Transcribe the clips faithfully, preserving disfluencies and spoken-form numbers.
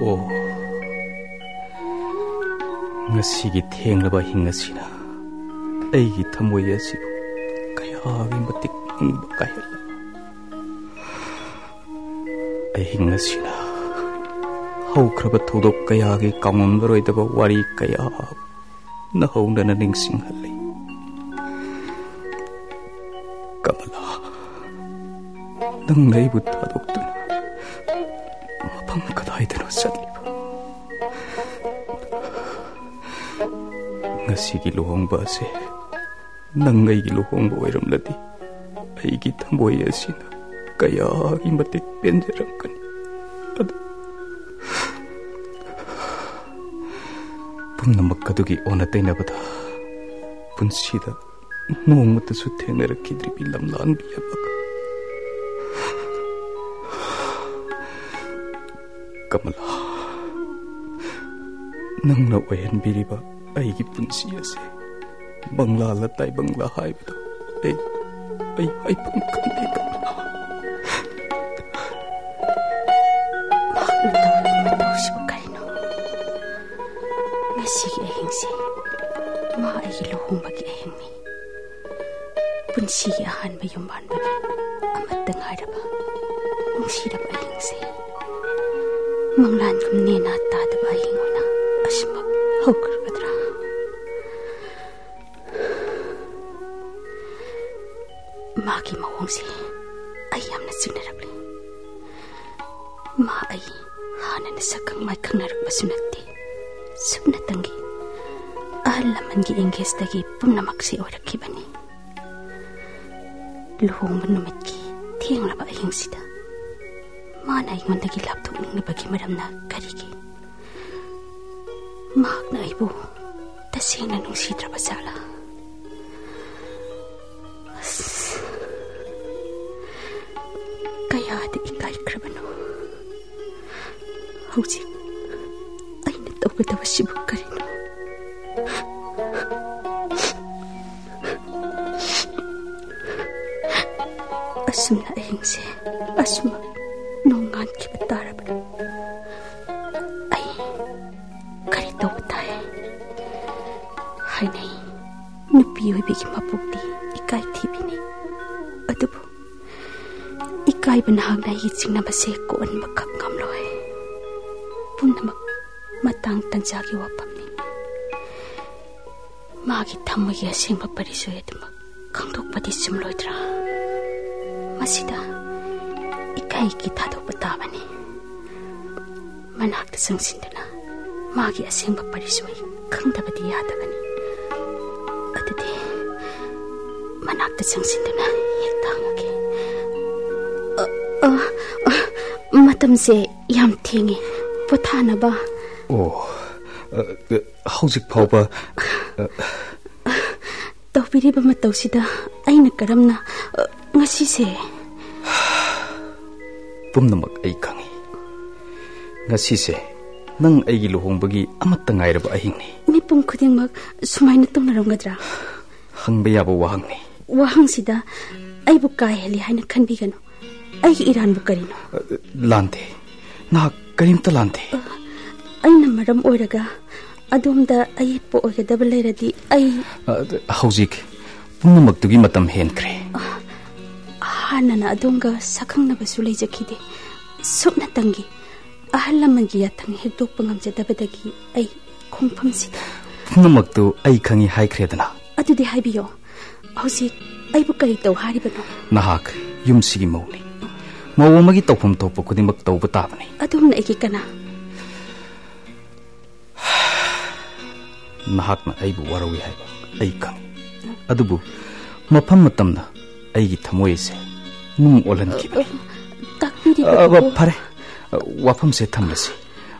Oh, ngasigi thenglaba hingasina aigi thamoi asibu kayagi matik ingba kahela ai hingasina haukraba thodok kayagi kamonbaroidaba wari kaya na haundana ningsinghalli Kamala nang naibu thadokduna mapam kadaidano satliba ngasigi luhongba ase nang aigi luhongba oiramladi aigi thamoi asina kayagi matik penjarangkani adu pumnamak adugi ona tainabada punsida nongmatasu thengnarakkidribi lamlanbi abaga Kamala nangna oihanbiriba aigi punsi ase bangla la tai bangla haibado ai ai ai pum kandi Kamala matawsiba kaino ngasigi ahingse ma aigi luhumbagi ahingni punsigi ahanba yumbanbagi amatang hairaba nungsiraba ahingse Manglan kumnena tadaba ahinguna asmak haukargadra Magi mawongsi ay yamna sinarabli Ma ay hana na sakang may kangaragbaso nagti Subnatangi Ahalaman gi ingges dagi pumnamaksi orakibani Luhong manumit ki Tiyang laba aying sida Mana ingon dagi laptop ning nabagi maram na karigi Mahak na ibu Tasing na nung sidra basala Kaya di ikay krabano Hausik Ay natawagadawa sibuk ka rin Asum na aying si Asuma Nongan kibatarab Ay Karitaw tayo Hainay Nupiyoy bigi mapukti Ikay tibini Adubo Ikay banahag na hitsing na base Kuan makap ngamloy Punamak Matang tansagi wapamni Magi tamoy asing maparisoy Adumak Kangdok pati sumloy dra Masida Ikay kitadok patabani Manakta sangsindana Magi asing maparisoy Kangdabadi yadagani Adadi Manakta sangsindana Yagtangagi Uh, uh, matamse yam thingi pothana ba Oh uh, hauzik phauba tawpiri ba matawsida aina karamna ngasi se pumnamak ai khangi ngasi se nang aigi luhongbagi amatta ngairaba ahingni mipum khudingmak sumaina tongnaramgadra hangba yaba wahangni wahangsida aibu kai heli haina khanbigano Ay iran bukarino Lante Na karimta lante Ay namaram oiraga Adumda ay po oigadaba layradi ay Hauzik Pumamagtugi matam henkre Hana na adumga sakang nabasu layjakide Sukna tangi Ahalamangi yatang higdok pangamjadabadagi ay kongpamsida Pumamagtu ay kangi haikredana Adudi haibiyo Hauzik ay bukaritaw haribano Nahak yumsigi mauni Mawamagi tawpam tawpa kudimag tawpa tabani Adum na ikikana Nahak na aibu warawi haiba Ay kang Adubu Mapam matam na Ay gitamoy se Nung olan kibani Takpiri ba ko Pare Wapam se tamlasi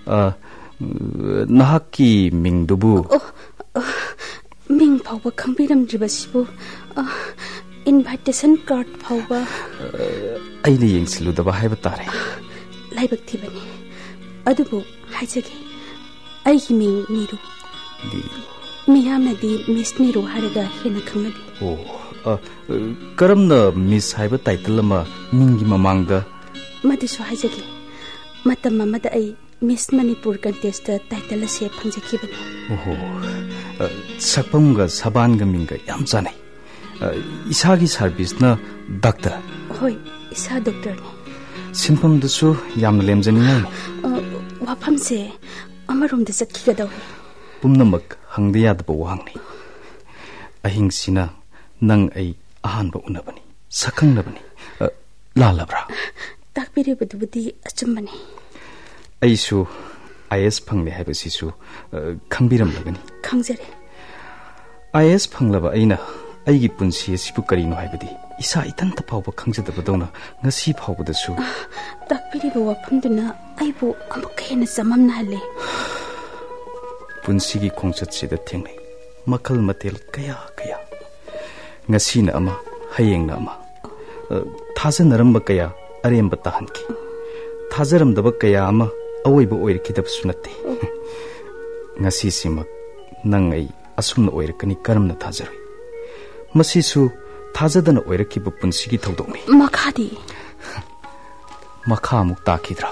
Nahak ki ming dubu Ming pauba kangbiram dribasibu Invitation card pauba Aina yengsiludaba haiba tare Laibak thibani Adubu haijage Aigi ming Niru Niru Miyamna di Miss Niru haraga hena khangnabi Oh Karamna Miss haiba title ama mingi mamangda Madisu haijage Matam mamada ai Miss Manipur contest title se phangjakibani. Oh, sakpamga sabanga minga yam chanai. Isagi service na doctor. Hoi, isa doctor ni. Sinpam dusu yam lemjani na. Wafam se amarom da sakkiga daw. Pumnamak hangde yadba wangni. Ahing sina nang ai ahanba unabani. Sakang nabani. Lalabra. Takpiri budubudi achumbani. Aisu I S phangli haiba sisu khangbiram lagani. Khangjare. I S phanglaba aina aigi punsi asibu karino haibadi isa itanta phawba khangjadabadona ngasi phawbadasu. Takpiri ba wafamduna aibu amukka hena samamna hale. Punsigi khongchatsida thengnai. Makhal matel kaya kaya. Ngasina ama hayengna ama. Thajanaramba kaya aremba tahanki. Thajaramdaba kaya ama awoiba oirkidabsu natte. Ngasi simak nang ai asumna oirkani karamna thajaroi. Masisu thajadana oirkiba punsigi thodokni. Makhadi. Makha amuk takhidra.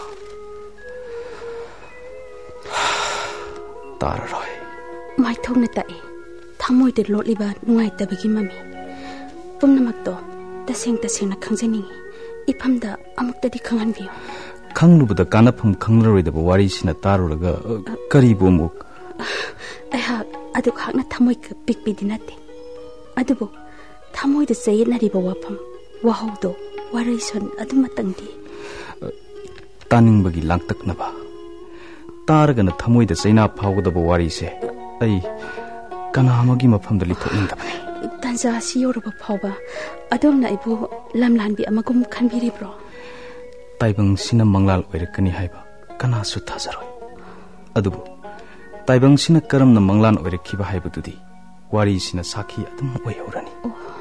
Tararoi. Mai thongna tae. Thamoide lotliba nungai tabagi mami. Pumnamakto taseng tasengna khangjaningi. Iphamda amuktadi khanghanbiyo. Khanglubada kanapam khanglaroidaba wari sina taruraga karibu amuk. Aiha adu khakna thamoi ka pikpidi nate. Adubo thamoida sayinariba wafam wahaudo waraison adumatangdi. Taningbagi langtaknaba. Taragana thamoida sayna phawgadaba wari se ai kanamagi mafamda lithokningdabani. Tanza si yoraba phawba adomna ibu lamlanbi amagum khanbiribro. Taibangsina Manglan Oirakani haiba kanasu thajaroi. Adubu Taibangsina karamna Manglan Oirakiba haibadudi wari sina sakhi adum oihorani.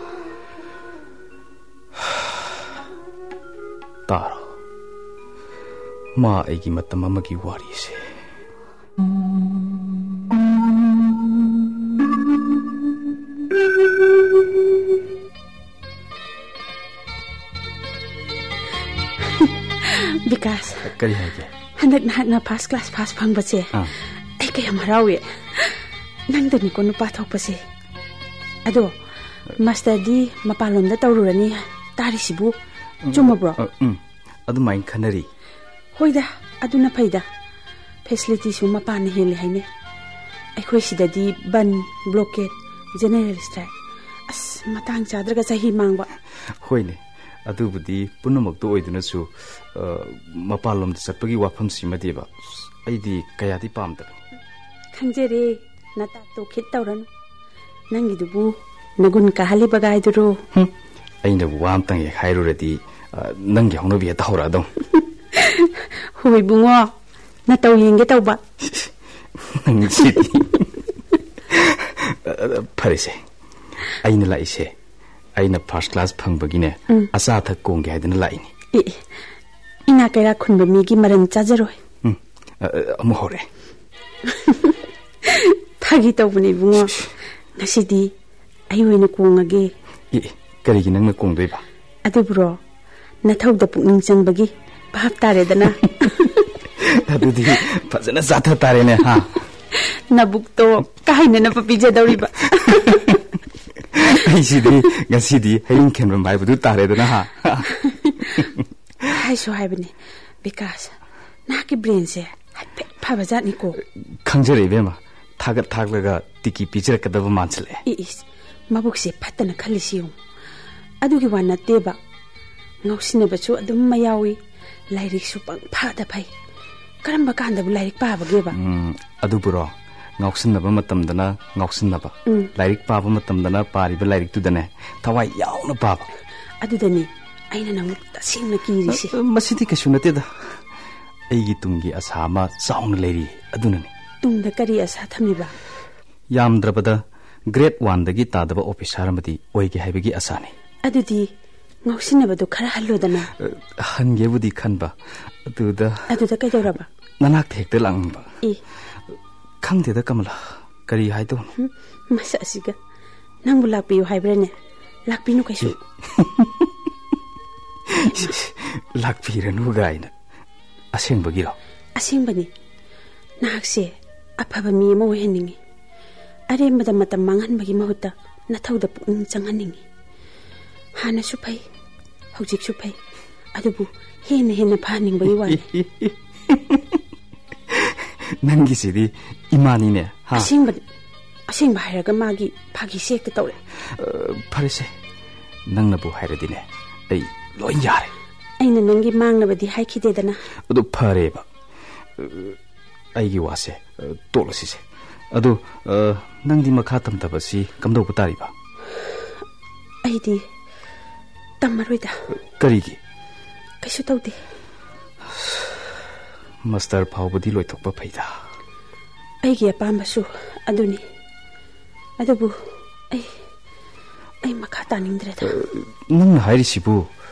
Taro ma aigi matam amagi wari se. Bikash. Kari haige. Handak na na first class pass phang bache. Ai kaya marawi. Nang dani ko no pathok pase. Ado master di mapalom da tawrurani tari sibu chuma bro. Um adu main khanari. Hoida aduna phaida. Facility su mapan hele haine. Ai khoi sida di ban blockade general strike. As matang chadraga sahi mangba. Hoine. Adubudi punamakto oiduna su mapalom da satpagi wafam simadeba aidi kayadi pamdaba. Khangjere Natak to khit tawran nangidubu nagun kahali bagaiduro. Aina wamtang ye khairuradi nangi hongnobi tahora dong. Hoi bungo na tawlinge tawba. Nangsi. Parise. Aina laise. Aina first class phangbagine asa tha kongge haidana laini. E ina kaira khunba migi maran chajaroi. Um amu hore. Thagi tawbuni bungo ngasidi ayoina kongage. E karigi nangna kongdoiba. Adu bro na thawda pukning changbagi bhap tare dana. Adudi fazana zatha tare ne ha. Nabukto kaina na papija dawriba. Aisidi ngasidi hayin khenram baibudu taredana ha. Hai so haibani Bikash na ki brain se phabajat ni ko khangjare bema thagat thaglaga tiki pichra kadaba manchale. Is mabuk se phatana khalisiu adugi wana teba ngausina bachu adum mayawi lairik su pang phada phai karamba kanda bu lairik pa bageba. Um aduburo ngauksnaba matamdana ngauksnaba lairik paba matamdana pariba lairik tudane thawai yauna paba. Adudani aina nang tasingna kirisi. Masidi kasu nateda. Aigi tungi asama saung leri adunani. Tungda kari asa thamiba. Yamdrabada grade one dagi tadaba officer amadi oigi haibagi asani. Adudi ngausinabadu khara hallodana. Hangebudi khanba aduda aduda kaidoraba nanak thekte langba. E khangdeda Kamala kari haido. Masa asiga nangbu lakpiyu haibrene lakpinu kaisu. Lakpiranu gaina aseng bagiro. ꯑꯁꯦꯡꯕꯅꯤ ꯅꯍꯥꯛꯁꯦ ꯑꯐꯕ ꯃꯤ ꯑꯃ ꯑꯣꯏꯍꯟꯅꯤꯡꯉꯤ ꯑꯔꯦꯝꯕꯗ ꯃꯇꯝ ꯃꯥꯡꯍꯟꯕꯒꯤ ꯃꯍꯨꯠꯇ ꯅꯊꯧꯗ ꯄꯨꯛꯅꯤꯡ ꯆꯪꯍꯟꯅꯤꯡꯉꯤ ꯍꯥꯟꯅꯁꯨ ꯐꯩ ꯍꯧꯖꯤꯛꯁꯨ ꯐꯩ ꯑꯗꯨꯕꯨ ꯍꯦꯟꯅ ꯍꯦꯟꯅ ꯐꯍꯟꯅꯤꯡꯕꯒꯤ ꯋꯥꯅꯤ ꯅꯪꯒꯤꯁꯤꯗꯤ ꯏꯃꯥꯅꯤꯅꯦ ꯑꯁꯦꯡꯕꯅꯤ ꯑꯁꯦꯡꯕ ꯍꯥꯏꯔꯒ ꯃꯥꯒꯤ ꯐꯥꯒꯤꯁꯦ ꯍꯦꯛꯇ ꯇꯧꯔꯦ ꯐꯔꯦꯁꯦ ꯅꯪꯅꯕꯨ ꯍꯥꯏꯔꯗꯤꯅꯦ ꯑꯩ ꯂꯣꯏ ꯌꯥꯔꯦ ꯑꯩꯅ ꯅꯪꯒꯤ ꯃꯥꯡꯅꯕꯗꯤ ꯍꯥꯏꯈꯤꯗꯦꯗꯅ ꯑꯗꯨ ꯐꯔꯦꯕ ꯑꯩꯒꯤ ꯋꯥꯁꯦ ꯇꯣꯛꯂꯁꯤꯁꯦ ꯑꯗꯨ ꯅꯪꯗꯤ ꯃꯈꯥ ꯇꯝꯊꯕꯁꯤ ꯀꯝꯗꯧꯕ ꯇꯥꯔꯤꯕ ꯑꯩꯗꯤ ꯇꯝꯃꯔꯣꯏꯗ ꯀꯔꯤꯒꯤ ꯀꯩꯁꯨ ꯇꯧꯗꯦ ꯃꯥꯁꯇꯔ ꯐꯥꯎꯕꯗꯤ ꯂꯣꯏꯊꯣꯛꯄ ꯐꯩꯗ ꯑꯩꯒꯤ ꯑꯄꯥꯝꯕꯁꯨ ꯑꯗꯨꯅꯤ ꯑꯗꯨꯕꯨ ꯑꯩ ꯑꯩ ꯃꯈꯥ ꯇꯥꯅꯤꯡꯗ꯭ꯔꯦꯗ ꯅꯪꯅ ꯍꯥꯏꯔꯤꯁꯤꯕꯨ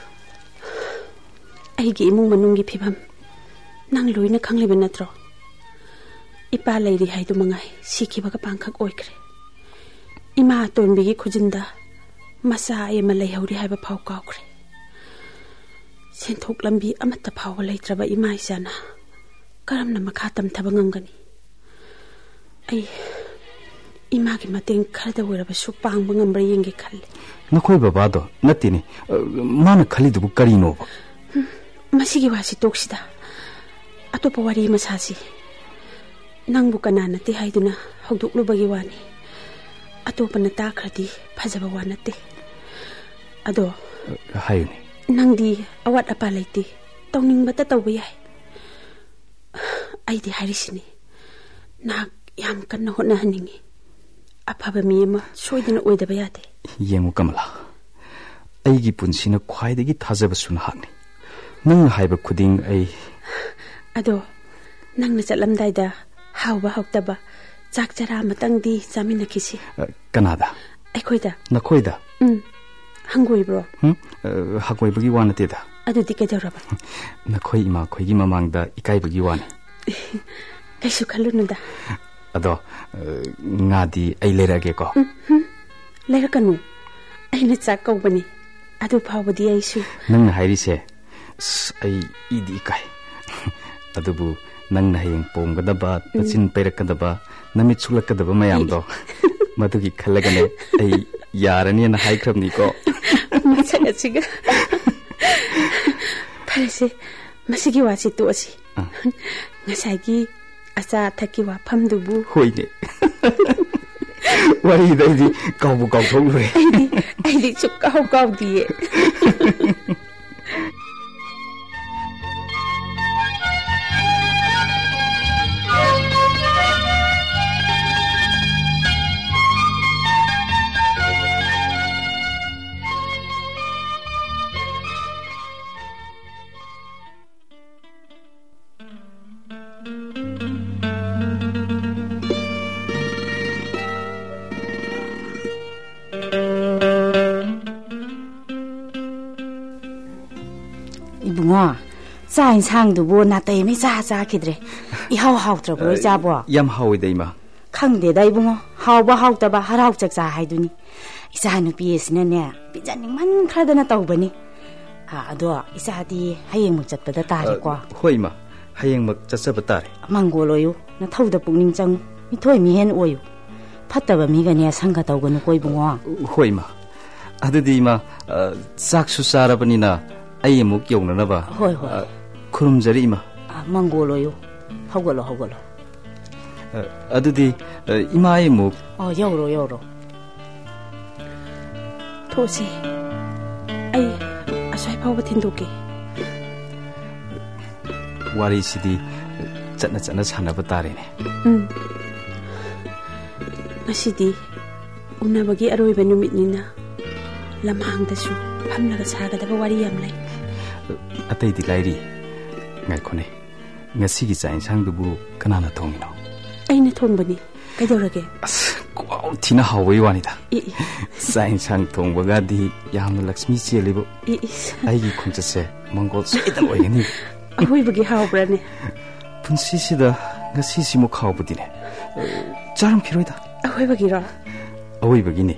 ꯑꯩꯒꯤ ꯏꯃꯨꯡ ꯃꯅꯨꯡꯒꯤ ꯐꯤꯕꯝ ꯅꯪ ꯂꯣꯏꯅ ꯈꯪꯂꯤꯕ ꯅꯠꯇ꯭ꯔꯣ ꯏꯄꯥ ꯂꯩꯔꯤ ꯍꯥꯏꯗꯨ ꯃꯉꯥꯏ ꯁꯤꯈꯤꯕꯒ ꯄꯥꯡꯈꯛ ꯑꯣꯏꯈ꯭ꯔꯦ ꯏꯃꯥ ꯑꯇꯣꯟꯕꯤꯒꯤ ꯈꯨꯖꯤꯟꯗ ꯃꯆꯥ ꯑꯃ ꯂꯩꯍꯧꯔꯤ ꯍꯥꯏꯕ ꯐꯥꯎ ꯀꯥꯎꯈ꯭ꯔꯦ ꯁꯦꯟꯊꯣꯛ ꯂꯝꯕꯤ ꯑꯃꯠꯇ ꯐꯥꯎꯕ ꯂꯩꯇ꯭ꯔꯕ ꯏꯃꯥ ꯏꯆꯥꯅ ꯀꯔꯝꯅ ꯃꯈꯥ ꯇꯝꯊꯕ ꯉꯝꯒꯅꯤ ꯑꯩ ꯏꯃꯥꯒꯤ ꯃꯇꯦꯡ ꯈꯔꯗ ꯑꯣꯏꯔꯕꯁꯨ ꯄꯥꯡꯕ ꯉꯝꯕ꯭ꯔꯥ ꯌꯦꯡꯒꯦ ꯈꯜꯂꯤ ꯅꯈꯣꯏ ꯕꯕꯥꯗꯣ ꯅꯠꯇꯦꯅꯦ ꯃꯥꯅ ꯈꯜꯂꯤꯗꯨꯕꯨ ꯀꯔꯤꯅꯣꯕ ꯃꯁꯤꯒꯤ ꯋꯥꯁꯤ ꯇꯣꯛꯁꯤꯗ ꯑꯇꯣꯞꯄ ꯋꯥꯔꯤ ꯑꯃ ꯁꯥꯁꯤ ꯅꯪꯕꯨ ꯀꯅꯥ ꯅꯠꯇꯦ ꯍꯥꯏꯗꯨꯅ ꯍꯧꯗꯣꯛꯂꯨꯕꯒꯤ ꯋꯥꯅꯤ ꯑꯇꯣꯞꯄꯅ ꯇꯥꯈ꯭ꯔꯗꯤ ꯐꯖꯕ ꯋꯥ ꯅꯠꯇꯦ ꯑꯗꯣ ꯍꯥꯏꯌꯨꯅꯦ ꯅꯪꯗꯤ ꯑꯋꯥꯠ ꯑꯄꯥ ꯂꯩꯇꯦ ꯇꯧꯅꯤꯡꯕꯇ ꯇꯧꯕ ꯌꯥꯏ ꯑꯩꯗꯤ ꯍꯥꯏꯔꯤꯁꯤꯅꯤ ꯅꯍꯥꯛ ꯌꯥꯝ ꯀꯟꯅ ꯍꯣꯠꯅꯍꯟꯅꯤꯡꯉꯤ ꯑꯐꯕ ꯃꯤ ꯑꯃ ꯁꯣꯏꯗꯅ ꯑꯣꯏꯗꯕ ꯌꯥꯗꯦ ꯌꯦꯡꯉꯨ ꯀꯃꯂꯥ ꯑꯩꯒꯤ ꯄꯨꯟꯁꯤꯅ ꯈ꯭ꯋꯥꯏꯗꯒꯤ ꯊꯥꯖꯕꯁꯨ ꯅꯍꯥꯛꯅꯤ ꯅꯪꯅ ꯍꯥꯏꯕ ꯈꯨꯗꯤꯡ ꯑꯩ ꯑꯗꯣ ꯅꯪꯅ ꯆꯠꯂꯝꯗꯥꯏꯗ ꯍꯥꯎꯕ ꯍꯥꯎꯇꯕ ꯆꯥꯛ ꯆꯔꯥ ꯑꯃꯇꯪꯗꯤ ꯆꯥꯃꯤꯟꯅꯈꯤꯁꯤ ꯀꯅꯥꯗ ꯑꯩꯈꯣꯏꯗ ꯅꯈꯣꯏꯗ ꯎꯝ ꯍꯪꯒꯣꯏꯕ꯭ꯔꯣ ꯍꯪꯒꯣꯏꯕꯒꯤ ꯋꯥ ꯅꯠꯇꯦꯗ ꯑꯗꯨꯗꯤ ꯀꯩꯗꯧꯔꯕ ꯅꯈꯣꯏ ꯏꯃꯥꯈꯣꯏꯒꯤ ꯃꯃꯥꯡꯗ ꯏꯀꯥꯏꯕꯒꯤ ꯋꯥꯅꯤ ꯀꯩꯁꯨ ꯈꯜꯂꯨꯅꯨꯗ ꯑꯗꯣ ꯉꯥꯗꯤ ꯑꯩ ꯂꯩꯔꯛꯑꯒꯦꯀꯣ ꯂꯩꯔꯛꯀꯅꯨ ꯑꯩꯅ ꯆꯥꯛ ꯀꯧꯕꯅꯤ ꯑꯗꯨ ꯐꯥꯎꯕꯗꯤ ꯑꯩꯁꯨ ꯅꯪꯅ ꯍꯥꯏꯔꯤꯁꯦ ꯑꯩ ꯏꯗꯤ ꯏꯀꯥꯏ ꯑꯗꯨꯕꯨ ꯅꯪꯅ ꯍꯌꯦꯡ ꯄꯣꯝꯒꯗꯕ ꯅꯆꯤꯟ ꯄꯩꯔꯛꯀꯗꯕ ꯅꯃꯤꯠ ꯁꯨꯛꯂꯛꯀꯗꯕ ꯃꯌꯥꯝꯗꯣ ꯃꯗꯨꯒꯤ ꯈꯜꯂꯒꯅꯦ ꯑꯩ ꯌꯥꯔꯅꯤꯅ ꯍꯥꯏꯈ꯭ꯔꯕꯅꯤꯀꯣ ꯃꯁꯛ ꯑꯁꯤꯒ ꯐꯔꯦꯁꯦ ꯃꯁꯤꯒꯤ ꯋꯥꯁꯤ ꯇꯣꯛꯑꯁꯤ ꯉꯁꯥꯏꯒꯤ ꯑꯆꯥ ꯑꯊꯛꯀꯤ ꯋꯥꯐꯝꯗꯨꯕꯨ ꯍꯣꯏꯅꯦ ꯋꯥꯔꯤꯗ ꯑꯩꯗꯤ ꯀꯥꯎꯕꯨ ꯀꯥꯎꯊꯣꯛꯂꯨꯔꯦ ꯑꯩꯗꯤ ꯑꯩꯗꯤ ꯁꯨꯛꯀꯥꯎ ꯀꯥꯎꯗꯤꯌꯦ 이붕어 짜 인상두부 나따임이 짜짜 기드래 이하우 하우트라고 이자보 얌 하우이다 이마 캉데다 이붕어 하우바 하우따바 하라우짝자 하이두니 이자 누비에스네네 비자닝만 크라드나 따우버니 아 아도 이자디 하이행목 잣바다 따리고 호이마 하이행목 잣서바 따리 망고로요 나 타우다 뿡닝짱 미토이 미헨 오요 팟다바 미가네 상가 따우거는 꼬이붕어 호이마 아드디 이마 싹수 싸라버니나 ꯑꯩ ꯑꯃꯨꯛ ꯌꯧꯅꯅꯕ ꯍꯣꯏ ꯍꯣꯏ ꯈꯨꯔꯨꯝꯖꯔꯤ ꯏꯃꯥ ꯃꯪꯒꯣꯂꯣꯌꯨ ꯍꯧꯒꯠꯂꯣ ꯍꯧꯒꯠꯂꯣ ꯑꯗꯨꯗꯤ ꯏꯃꯥ ꯑꯩ ꯑꯃꯨꯛ ꯑꯣ ꯌꯧꯔꯣ ꯌꯧꯔꯣ ꯊꯣꯛꯁꯤ ꯑꯩ ꯑꯁ꯭ꯋꯥꯏ ꯐꯥꯎꯕ ꯊꯤꯟꯗꯣꯛꯀꯦ ꯋꯥꯔꯤꯁꯤꯗꯤ ꯆꯠꯅ ꯆꯠꯅ ꯁꯥꯟꯅꯕ ꯇꯥꯔꯦꯅꯦ ꯎꯝ ꯉꯁꯤꯗꯤ ꯎꯅꯕꯒꯤ ꯑꯔꯣꯏꯕ ꯅꯨꯃꯤꯠꯅꯤꯅ ꯂꯝꯍꯥꯡꯗꯁꯨ ꯐꯝꯂꯒ ꯁꯥꯒꯗꯕ ꯋꯥꯔꯤ ꯌꯥꯝ ꯂꯩ ꯑꯇꯩꯗꯤ ꯂꯥꯏꯔꯤ ꯉꯥꯏꯈꯣꯅꯦ ꯉꯁꯤꯒꯤ ꯆꯥꯛ ꯏꯟꯁꯥꯡꯗꯨꯕꯨ ꯀꯅꯥꯅ ꯊꯣꯡꯉꯤꯅꯣ ꯑꯩꯅ ꯊꯣꯡꯕꯅꯤ ꯀꯩꯗꯧꯔꯒꯦ ꯑꯁ ꯀ꯭ꯋꯥꯎ ꯊꯤꯅ ꯍꯥꯎꯕꯒꯤ ꯋꯥꯅꯤꯗ ꯆꯥꯛ ꯏꯟꯁꯥꯡ ꯊꯣꯡꯕꯒꯗꯤ ꯌꯥꯝꯅ ꯂꯛꯁꯃꯤ ꯆꯦꯜꯂꯤꯕꯨ ꯑꯩꯒꯤ ꯈꯣꯡꯆꯠꯁꯦ ꯃꯪꯒꯣꯜ ꯁꯣꯏꯗꯅ ꯑꯣꯏꯒꯅꯤ ꯑꯍꯣꯏꯕꯒꯤ ꯍꯥꯎꯕ꯭ꯔꯥꯅꯦ ꯄꯨꯟꯁꯤꯁꯤꯗ ꯉꯁꯤꯁꯤꯃꯨꯛ ꯍꯥꯎꯕꯗꯤꯅꯦ ꯆꯥꯔꯝꯈꯤꯔꯣꯏꯗ ꯑꯍꯣꯏꯕꯒꯤꯔꯣ ꯑꯍꯣꯏꯕꯒꯤꯅꯤ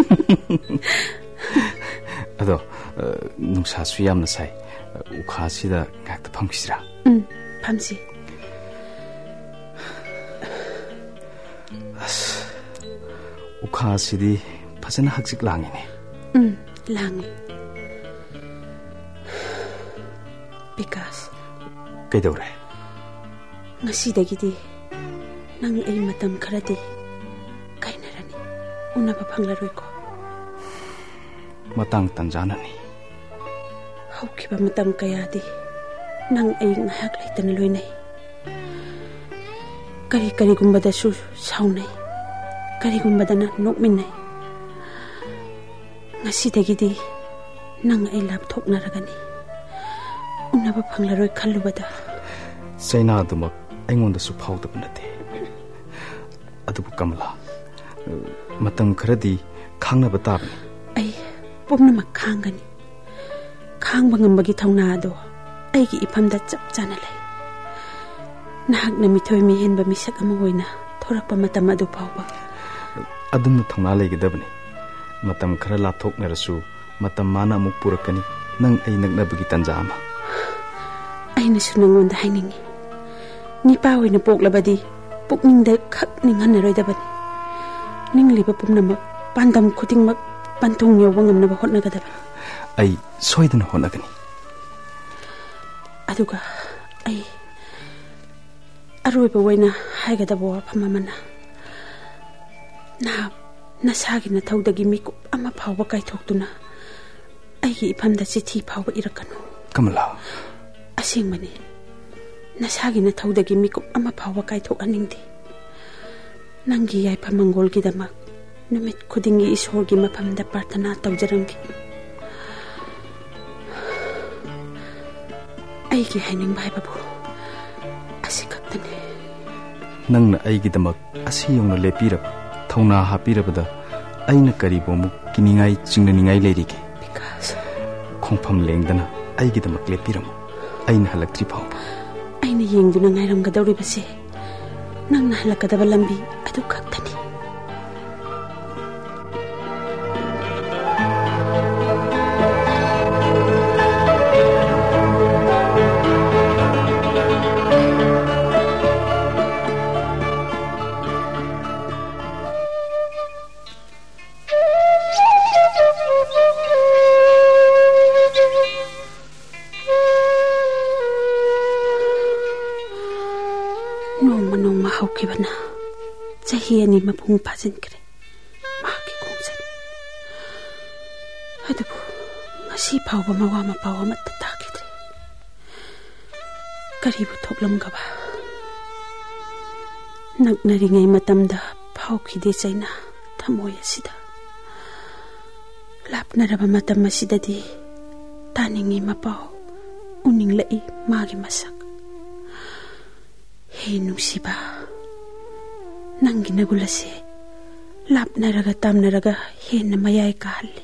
ꯑꯗꯣ ꯅꯨꯡꯁꯥꯁꯨ ꯌꯥꯝꯅ ꯁꯥꯏ ꯎꯈꯥꯁꯤꯗ ꯉꯥꯛꯇ ꯐꯝꯈꯤꯁꯤꯔꯥ ꯎꯝ ꯐꯝꯁꯤ ukha sidi phasana haksik langine. Um, langi. Bikash. Kaidore. Ngasidagidi nang ay matam kharadi kainarani unaba phanglaroi ko. Matang tanjanani. Haukiba matam kayadi nang ay ngahak laitana loinay. Kari kari gumbada su saunay. Kari gumbada na nokminay. Ngasidagidi nang ay laptop naragani. Unaba phanglaroi khallubada. Saina dumak aingonda su phawdaba nate. Adubu Kamala. Matam kharadi khangnaba tabani. Ai pumnamak khangani. Khangba ngambagi thauna ado aigi ifamda chap chana lay. Nahakna mithoi mi henba misak ama hoina thorakpa matam adu phawba. Adumna thauna laigidabani. Matam khara lathoknarasu matam mana amuk purakani nang ai naknabagi tanja ama. Aina su nangonda hainingi. Nipa hoina poklabadi pukningda khak ninghannaroidabani. Ningliba pumnamak pandam khudingmak panthong yawba ngamnaba hotnagadabani. Ai soidana hotnagani. Aduga ai aroiba waina haigadaba wafam amana. Na nasagi na thaudagi mikup ama phawba kaithoktuna aigi ifamda chithi phawba irakanu. Kamala. Asingmani nasagi na thaudagi mikup ama phawba kaithok aningdi. Nangi yaipa mangolgi damak numit khudingi isorgi mafamda parthana tawjaramgi. Aigi haining bhaibabu asi kaktane. Nangna aigi damak asi yongna lepiraba thauna hapirabada aina karibo muk kiningai chingnaningai lerige. Bikash khongpham lengdana aigi damak lepiramu aina halaktri phau. Aina yengduna ngairamgadawribase nangna halakadaba lambi adu kaktani. Kibana chahi ani mapung phajin kre ma ki khongsen adubu ngasi phawba mawa ma pawa mat ta kidre karibu thoklam gaba naknari ngai matamda phaw khide chaina thamoi asida lapnaraba matam asidadi taningi mapaw uninglai magi masak he nusiba Nangi nagulase lapnaraga tamnaraga henna mayai kahalli.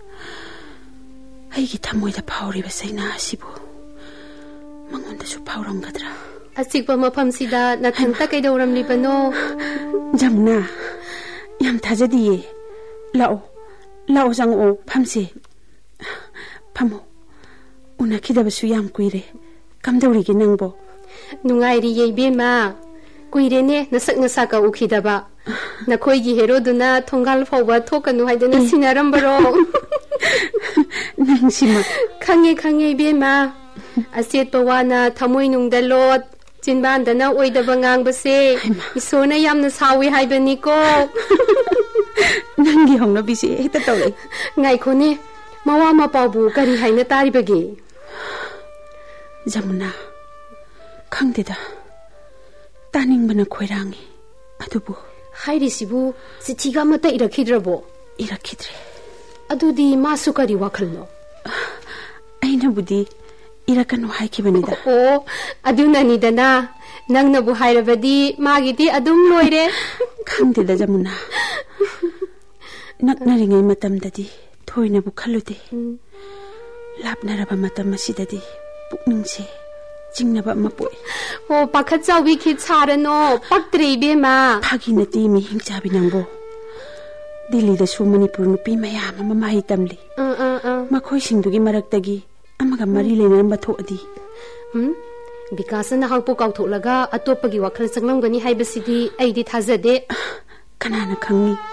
Aigi thamoida phawriba saina asibu mangonda su phawramgadra. Asikba mafamsida nathanta kaidawramlibano. Jamuna yam thajadiye lao lao jango phamse phamo unakidabasu yam kuire kamdawrigi nangbo. Nungairi yeibema kuirene nasak nasaka ukhidaba nakhoigi heroduna thongal phawba thokanu haidana sinarambaro. Nangsima khange khange bema aset pawana thamoi nungda lot chinbandana oidaba ngangbase isona yamna sawi haibani ko. Nangi hongna bisi heta tawle ngaikone mawa ma pawbu kari haina taribage. Jamuna khangdeda taningbana khoirangi adubu hairisibu sithiga mata irakhidrabo irakidre adudi masu kari wakhalno aina budi irakanu haikibanida. Oh adunani dana nangna bu hairabadi magidi adum loire. Khangdeda Jamuna naknaringai matamdadi thoina bu khalude lapnaraba matam asidadi pukningse jingnaba mapoi. Oh pakhat chawi khi charano paktre bema phaginati mi hingchabi nangbo Delhi da su Manipuri nupi mayam ama mahi tamli uh uh uh makhoi singdugi maraktagi amaga mari lenaramba thoadi. Hmm Bikash na hakpo kautholaga atopagi wakhal changlamgani haibasidi aidi thajade. Kanana khangi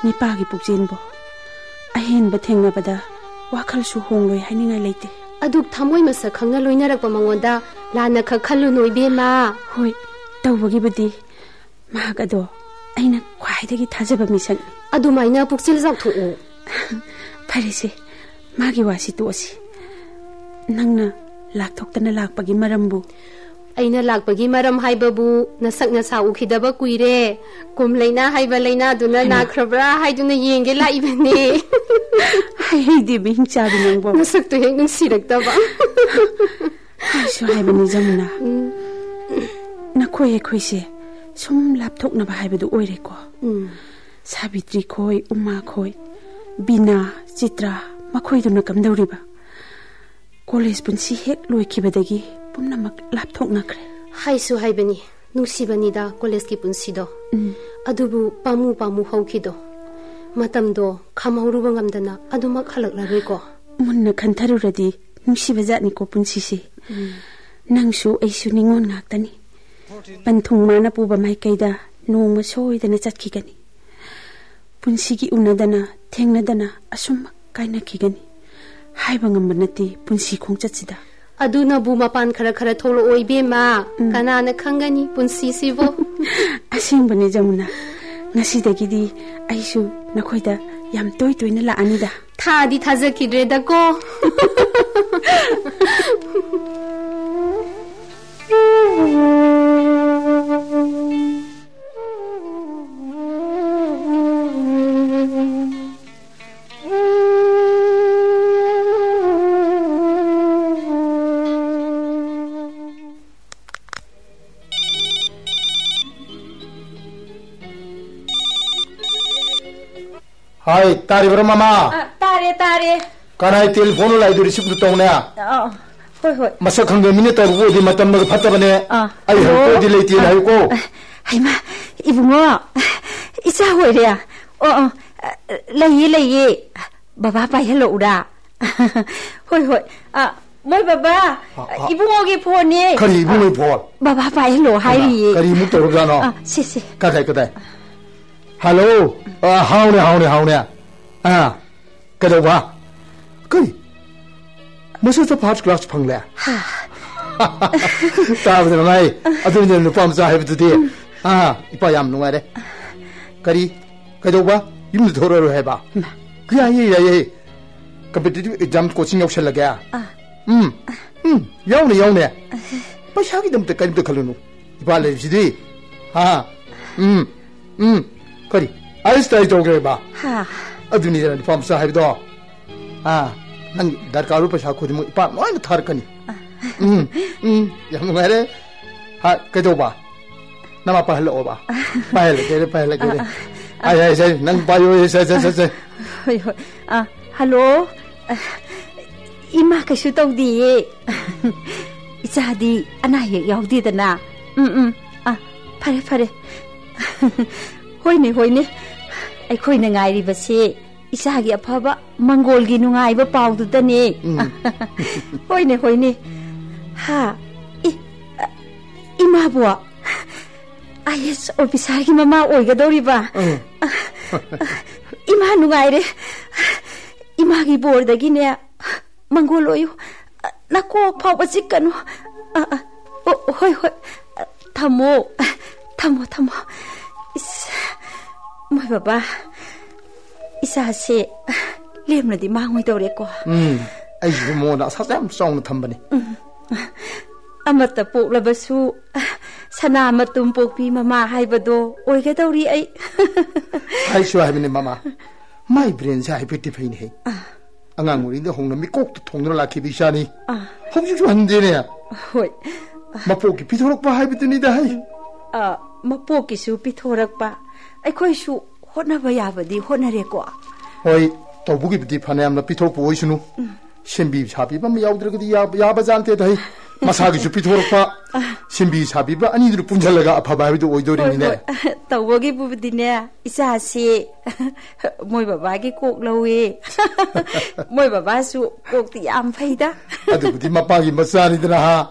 Nipagi pukjinbo ahenba thengnabada wakhalsu hongloi haningai leite aduk thamoi masa khangna loinarakpa mangonda lana kha khallu noibe ma hoi tawbagi budi magado aina khwaidagi thajaba misan adumaina puksil jak thu pharese magi wasi tosi nangna lakthokdana lakpagi marambu aina lakpagi maram haibabu nasakna sa ukhidaba kuire kumleina haiba leina duna nakrabra haiduna yenge laibane hai hai de bing chabi nangbo nasak to heng nung sirakdaba so haibani jamuna nakhoi khoise sum lapthokna ba haibadu oire ko Sabitri khoi umma khoi bina chitra makhoi duna kamdauriba college punsi hek loikibadagi pumnamak lapthok nakre haisu haibani nusibani da college ki punsi do adubu pamu pamu haukido matamdo khamauruba ngamdana adumak halaklaroi ko munna khantharuradi nusibajani ko punsi si nangsu aisu ningon ngaktani panthung mana puba mai kaida nongma soidana chatkigani punsi ki unadana thengnadana asum kaina kigani haiba ngambanati punsi khongchatsida aduna bu mapan khara khara tholo oibe ma kanana khangani punsi sibo asingbani jamuna ngasi dagidi aisu nakhoida yam toy toyna la anida thadi thazakidre da ko Hai, tari bro mama. Tare tare. Kanai telephone lai du receive to ne. Ah. Hoi hoi. Masa khang minute tar wo di matam mag phatta bane. Ai ho ko di leiti na ko. Hai ma, ibungo. Isa hoi re. Oh oh. Lai lai. Baba pai hello da. Hoi hoi. Ah, moi baba. Ibungo ge phone ni. Kari ibungo phone. Baba pai hello hai ri. Kari mu to ga no. Ah, si si. Ka dai ka dai. Hello. Ah, how ne how ne how ne. Ah. Ka do ba. Kari. Masa ta first class phang le. Ha. Ta ba na mai. Adu ne nu pam sa hai bu de. Ah, ipa yam nu ai de. Kari. Ka do ba. Yum de thoro ro hai ba. Kya ye ye ye. Competitive exam coaching yauk shal ga. Ah. Um. Um. Yaw ne yaw ne. Pa sha gi dam te karim te khalu nu. Ipa le ji de. Ha. Um. Um. Kari. Ai stai to ge ba. Ha. Adu ni ne pam sa hai do. Ah. Nang darkaru pa sha khudi mu ipa noi thar kani. Um. Um. Yam ngai re. Ha, ka do ba. Nama pa hello ba. Pa hello ge pa hello ge. Ai ai sai nang pa yo sai sai sai sai. Hoi hoi. Ah, hello. Ima ka shu tau di. Isa di ana ye yaw di da na. Um um. Ah, phare phare. Hoi ne hoi ne. Ai khoi na ngai ri ba se. Isa gi aphaba mangol gi nungai ba pau du ta ni. Hoi ne hoi ne. Ha. I ima bo. I S officer gi mama oi ga dori ba. Ima nungai re. Ima gi bor da gi ne mangol oyu. Nako phau ba chikanu. Hoi hoi. Thamo. Thamo thamo. Is moi baba. Isa se lem na di mangoi dore ko. Um. Ai mo na sa sam song na thambani. Amata pok la basu. Sana matum pok pi mama hai bado oi ga dori ai. Hai shu hai mama. My brain sa hai piti phain he. Angang uri de hong na mi kok to thong na la ki bi sha ni. Hong ju han de ne. Hoi. Ma pok ki pithorok pa hai bitu ni da hai. Ah, ma pok ki su pithorak pa. Ai khoi su hotna ba ya ba di hotna re ko. Hoi, to bu ki bi phane am na pithok po isunu. Simbi sabi ba ma yaw dra gi ya ya ba jan te dai. Masa gi su pithorok pa. Simbi sabi ba ani dru punjal laga apha ba bi do oi do ri ni ne. Tawo gi bu di ne. Isa se moi baba gi kok lawe. Moi baba su kok ti am phai da. Adu di ma pa gi masa ni da ha.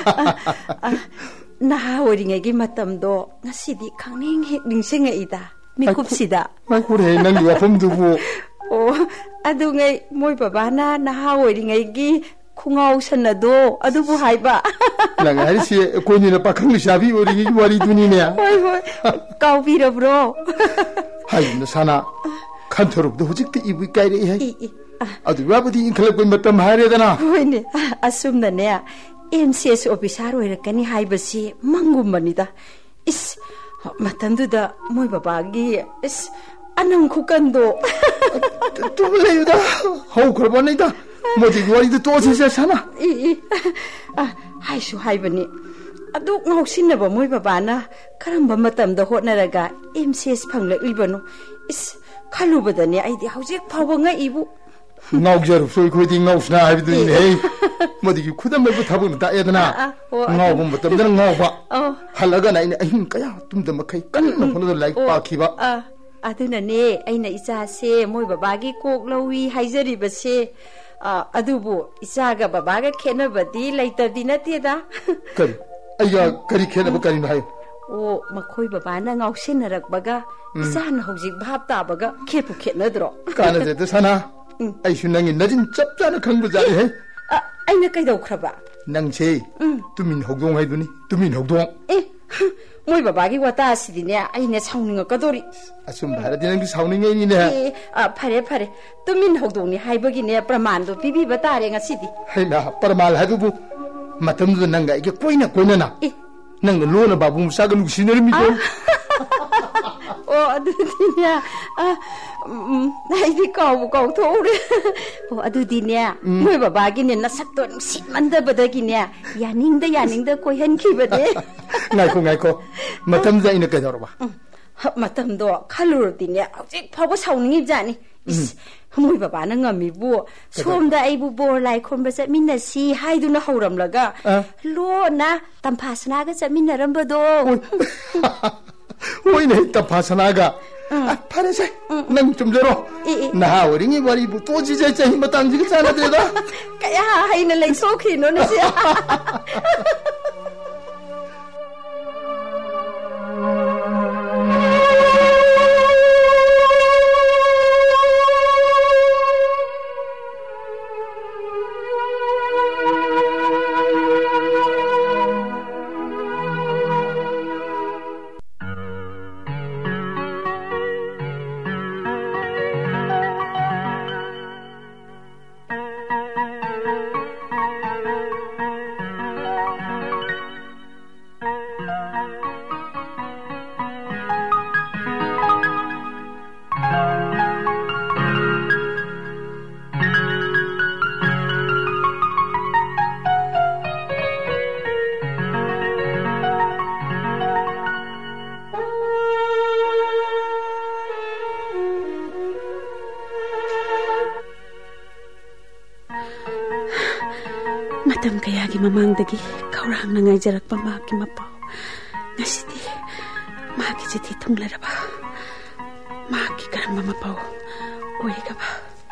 Na ori ngai gi matam do ngasi di khangning he ningsing ai da. 미kup시다. Laikhuram nang wafamdubu. Oh, adungay moy babana nahaworingaygi khungau sanado adubu haiba. Lang arisi koini na pakhang sabi oringi wari dunine. Hoy hoy. Kaubira bro. Hai na sana khanthoruk do hujik ibu kaire hai. Adu rabudi inkhalak koi matam hare dana. Hoy ne asumna ne M C S officer oirakani haibasi mangumbanida. Is matamduda moy babagi is anang khukando. Tumlayuda hau kharbanida. Modi wari to se sana. I i. Ah, haisu haibani. Adu ngausinaba moy babana karamba matamda hotnaraga M C S phanglakibano. Is khalubadani aidi haujik phawanga ibu. Ngaujaru soi khoi ding ngausna haibiduni hey. Modi ki khudam mai thabun ta edana. Ngaubum matamda ngauba. Halaga na ina ahin kaya tumda makai kan na hono like pa khiba. Ah, aduna ne aina isa se moy babagi kok lawi haijari base. Ah, adubu isaga babaga khenabadi laitadi nateda. Kari aya kari khenaba kari na hai. Oh, makhoi babana ngausinnarakbaga isana hojik bhab tabaga khepu khenadro. Kana de sana. Ai shunangi najin chap chana khangbu jari hai. Ah, aina kaidaukraba. Nang che tumin hogdong haiduni tumin hogdong. Eh, moy babagi wata asidine aina saungninga kadori. Asum bharati nang saungninga ni ne. Eh, ah phare phare tumin hogdongni haibagine pramando bibi batare ngasidi. Haina parmal hadubu matamdu nanga ike koina koina na. Nang lona babu musaga nusinari mi ko. Oh, adudinya ah naidi kau kau thore. Oh, adudinya moy babagi ne nasakto sitmanda badagine yaningda yaningda koihan khibade. Ngai ko ngai ko matamda ina kadorba. Matamdo khalurdinya hojik phawa saungningi jani. Is moy babana ngamibu somda aibu bor lai khomba chatminna si haiduna hauramlaga lona tampasana ga chatminna rambado. Oi nei tampasana ga phare se nang chumjaro naha oringi wari bu to ji jai chahi matang ji chana de da kaya haina lai sokhino na se. Matam kayagi mamangdagi kaurang na ngaijarakpa maki mapao. Ngasidi maki jati thunglaraba. Maki karamba mapao oirikapa.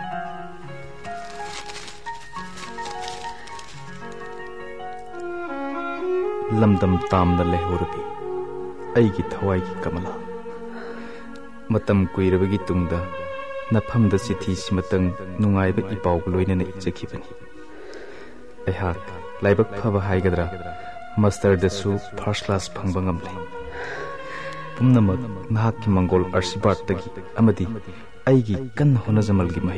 Lamdam tamda lehurabi aigi thawai ki Kamala. Matam kuirabagi tungda nafamda chithi simatang nungaiba ipau loinana ichakhibani. Aihak laibak phaba haigadra master dasu first class phangba ngamle. Pumnamak nahakki mangol arsibat tagi amadi aigi kan honajamalgi mahi.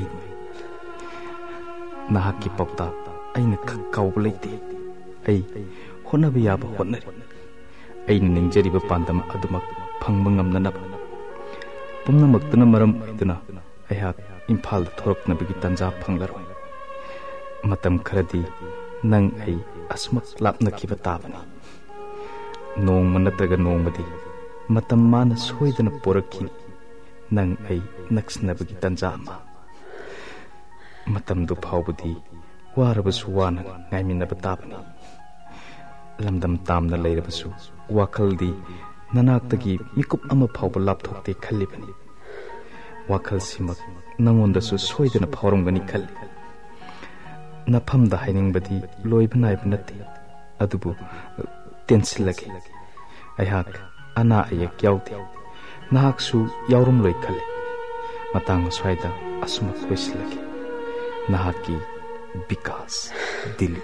Nahakki paukta aina kakkauba leite. Ai honabi yaba hotnari. Aina ningjariba pandam adumak phangba ngamnanaba. Pumnamaktana maram iduna aihak Imphal thoraknabagi tanja phanglaroi. Matam kharadi nang ai asmak lapna kiba tabani. Nong manataga nong madi matam mana soidana porakhi nang ai naksnabagi tanja ama. Matam du phawbudi warabasu wana ngaiminaba tabani. Lamdam tamna leirabasu wakaldi nanaktagi mikup ama phawba lapthokte khallibani. Wakal simak nangondasu soidana phawramgani khalli. Nafamda hainingbadi loiba naiba nate adubu tensilage. Aihak ana ayak yaude nahaksu yaurum loi khale matang swaida asuma loisilagi nahaki Bikash Dili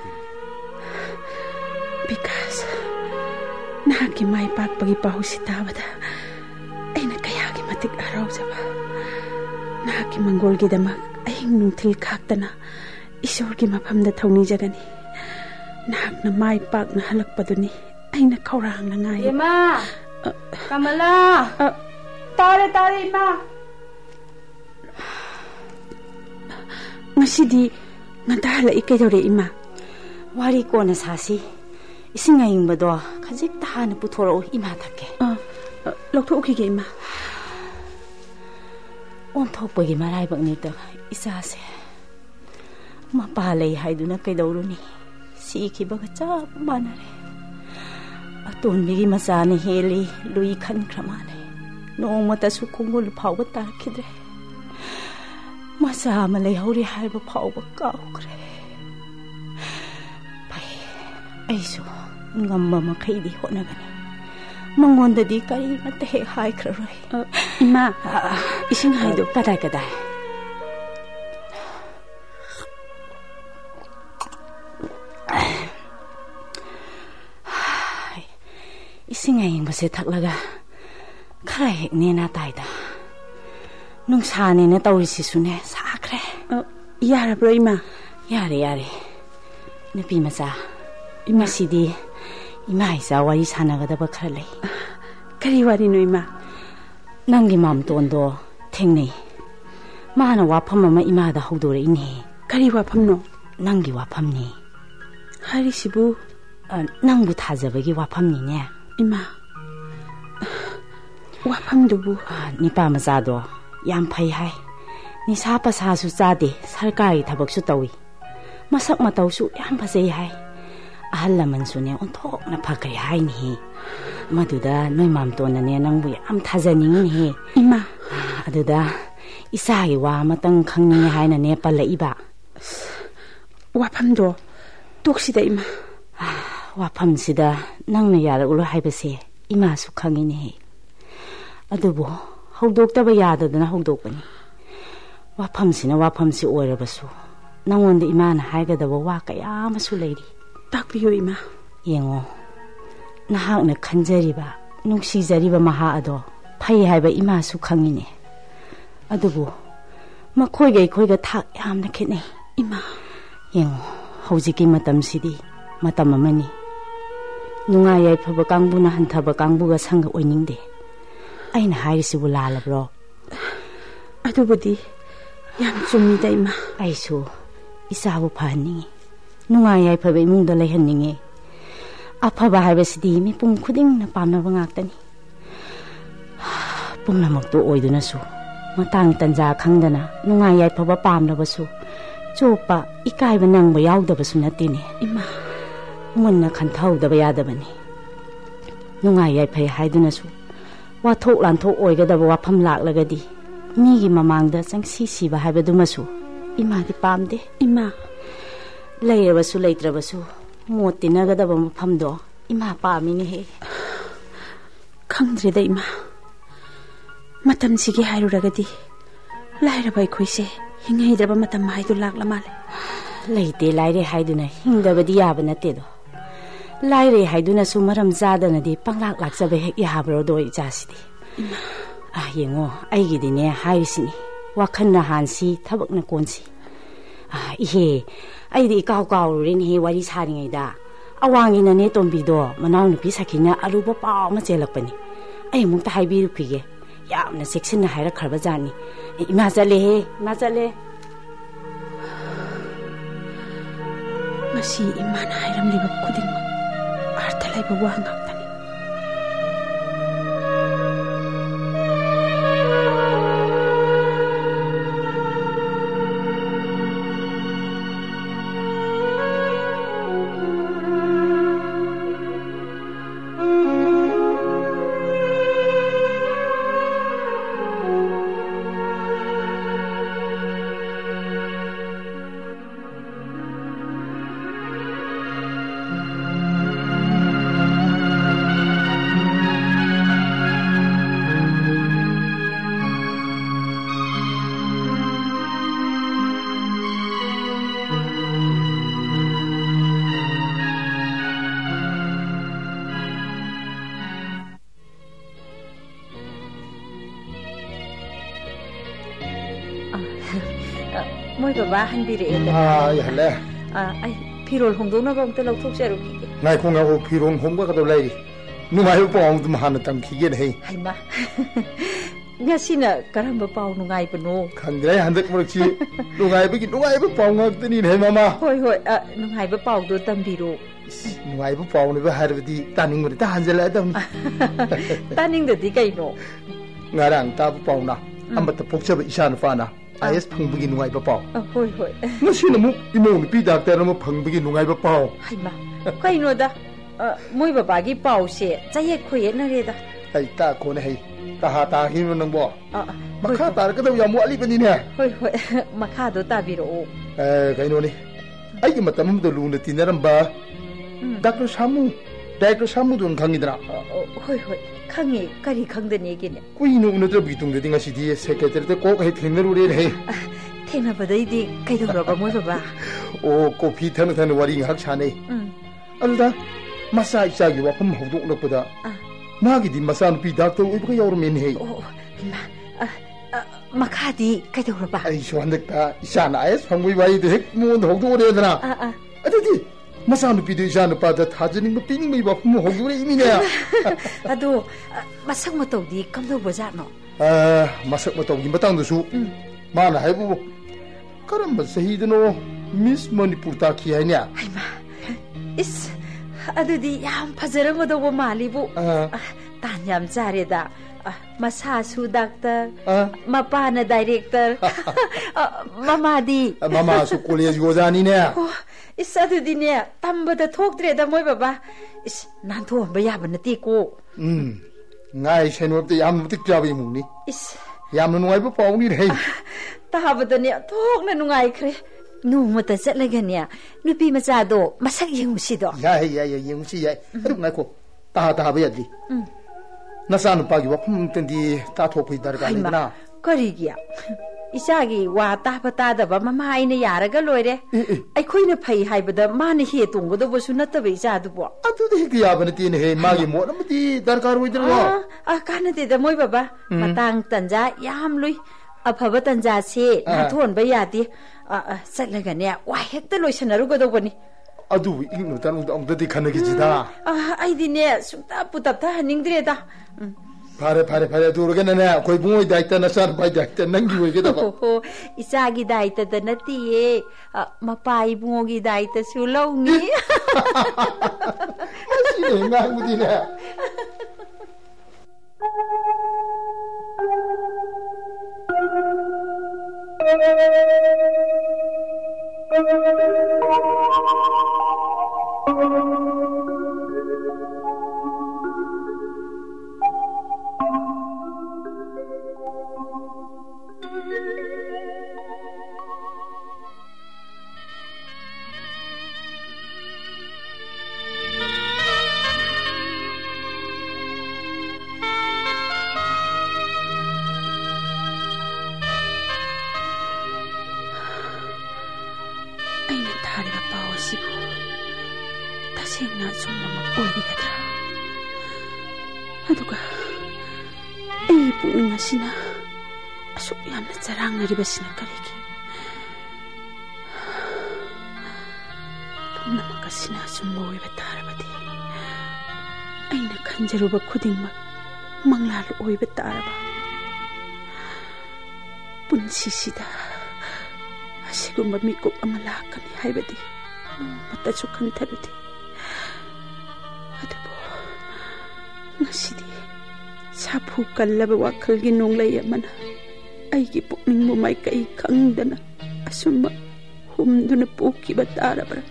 Bikash nahaki mai pak pagi pahu sitabada aina kayagi matik araujaba nahaki manggol gi damak ahing nungthil khaktana isor gi mafamda thongni jagani nahakna mai pak na halakpaduni aina khaurang na ngai Ima Kamala tare tare Ima ngasidi nganta halai kaidore Ima wari kona sasi ising ayingbado khajik tahana puthoro Ima thake lokto ukige Ima on thokpagi marai bakni ta isase mapa lei haiduna kaidoruni si khibaga chap manare atonbigi masane heli lui khan kramane nongmata su khungul phawba tarkhidre masa ma lei hori haiba phawba kaukre pai aisu ngamma ma khaidi honagani mangondadi kari mate he hai khroi Ima ising haido kadai kadai ising aying base thaklaga khara hekne na taida nungsane ne tawrisi sune sakre yara bro Ima yare yare nupi macha Ima sidi Ima isa wari sanagadaba khara lei kari wari no Ima nangi mam tondo thengnei mana wafam ama Ima da hodore ini kari wafam no nangi wafam ni hari sibu nangbu thajabagi wafam ni ne Ima wafam dubu nipa macha do yam phai hai ni sa pa sa su cha de sarkari thabak su tawi masak matau su yam phasei hai ahal laman su ne onthok na phakari hai ni maduda noi mam to na ne nangbu yam thajaning ni Ima aduda isa gi wa matang khangni hai na ne palai ba wafam do toksida Ima wafam sida nangna yara ulo haibase Ima su khangi ni adubo hawdoktaba yadadana hawdokpani wafam sina wafam si oirabasu nangonda Imana haigadaba wa kaya amasu leiri takpiyo Ima yengo nahakna khanjariba nungsijariba maha ado phai haiba Ima su khangine adubo makhoiga ikhoiga thak yamna khetnei Ima yengo hawjiki matam sidi matam amani nunga yai phaba kangbuna hanthaba kangbuga sanga oiningde aina hairisibu lalabro adubudi yam chummi da Ima aisu isabu phani nunga yai phaba imungda leihanninge aphaba haibasidi mi pung khuding na pamnaba ngaktani pumnamakto oiduna su matang tanja khangdana nunga yai phaba pamnabasu chopa ikaiba nangba yawdabasu natine Ima munna khanthawdaba yadabani nunga yai phai haiduna su wathok lanthok oigadaba wafam laklagadi migi mamangda changsi siba haibadumasu Ima di pamde Ima leirabasu leitrabasu mottinagadaba mafamdo Ima pamini he khangdrida Ima matam sigi hairuragadi lairaba ikhoise hingaidraba matam haidu lakla male leite laire haiduna hingdabadi yaba natedo laire haiduna su maram jadanadi panglak lakjabe hek yabro do ijasidi ah yengo aigidine hairisini wakhanna hansi thabakna konsi ah ihe aidi kaw kaw rin he wari saringaida awangina ne tombido manaw nupi sakina aluba paw ma chelakpani ai mukta haibiru khige yamna section haira kharba jani ima chale he ma chale masi Imana hairamliba khuding artha laiba wa ngaktani Moi baba hanbire 아, 할래. 아, 아이 피롤 홍도나 방때 럭톡자루기. 나이 공하고 피롱 홍과 가도 라이. 누가요 뽕도 하나 땀 기게 해. 하이마. Ngasina karamba pau nungai pano. Khangdrai handak murchi nungai bagi nungai ba pau ngakni he mama. Hoi hoi nungai ba pau do tambiro. Nungai ba pau ne ba harbadi taning mur ta hanjala dam. Taning de di kaino. Ngarang ta ba pau na. Amata pokcha ba isan fa na. Ayes phangbagi nungai ba pau. Hoi hoi. Ngasina mu imo ni pi doctor na mo phangbagi nungai ba pau. Haima. Kaino da. Moi babagi pau se chaye khoye na re da. Ai ta ko ne hai. Taha tahi no nang bo. Makha tar ka dau ya mu ali bani ne. Hoi hoi. Makha do ta biro. Eh kaino ni. Ai ki matam do lu na tinaram ba. Doctor Sambhu. Doctor Sambhu don khangidra. Hoi hoi. Khangi kari khangdani gi ne. Kuino unatra bitung de dinga sidi secretary te ko he thengnaru re he. Thengna badai di kaidong ro ba moi baba. O coffee thana thana wari ngak chane. Alda masa isa gi wapam hodok lakpada. Magidi masan pi doctor uibka yawrmen he. Oh, ma makadi kaidong ro ba. Ai so handak ta isana ayes phangui bai de hek mon hodok re dana. A a. Adidi masan pi de isana pa da thajining ping mai ba phum hodok re imi ne. Ado masak matau di kamdo baza no. Ah masak matau gi matang du su. Mana haibu karamba sahidano Miss Manipur ta ki hai ne. Ai ma. Is adudi yam fajarangado bo malibu. Tan yam chareda. Masasu doctor, mapana director, mama di. Mama su college go jani ne. Is adudi ne tambada thoktre da moi baba. Is nan tho ba ya banati ko. Um. Ngai senop te yam tik jabi mu ni. Is yam nungai ba paw ni rei. Tahabada ne thok na nungai khre. Nu mata chatlaga ne. Nupi macha do masak yengusi do. Ya ya ya yengusi ya. Adu ngai ko. Ta ta ba yadi. Um. Nasan pa gi wapum tendi ta thokoi dar ga na. Kari gya. Isagi wa ta pata da ba mama aina yaraga loire. Ai khoina phai haibada mani he tungo do bosu natta be isa du bo. Atu de gi ya ban tin he magi mo na mati darkar hoi dar wa. Ah kana de da moi baba. Matang tanja yam lui. Aphaba tanja se na thon ba yati. Ah satlaga ne wa hekta loisanaru go do bani. Adu ing no tan ong de khana gi jida. Ah ai di ne sumta putap ta haningdre da. Pare pare pare dur ga na koi bungoi daita na sar bai daita nangi hoi ga da ba. Ho isagi daita da nati e mapai bungogi daita su lawni. Asi ne ngang di ne. Sina asuk yamna jarang na riba sina kariki pumna maka sina sumoi batara badi aina khanjaru ba khuding ma manglal oi batara ba punsi sida asigumba mikop amala kani haibadi mata su khantharudi adabu ngasidi Sambhu kallaba wakhal gi nonglai amana ai gi pukning mo mai kai khangdana asuma humduna poki batara bara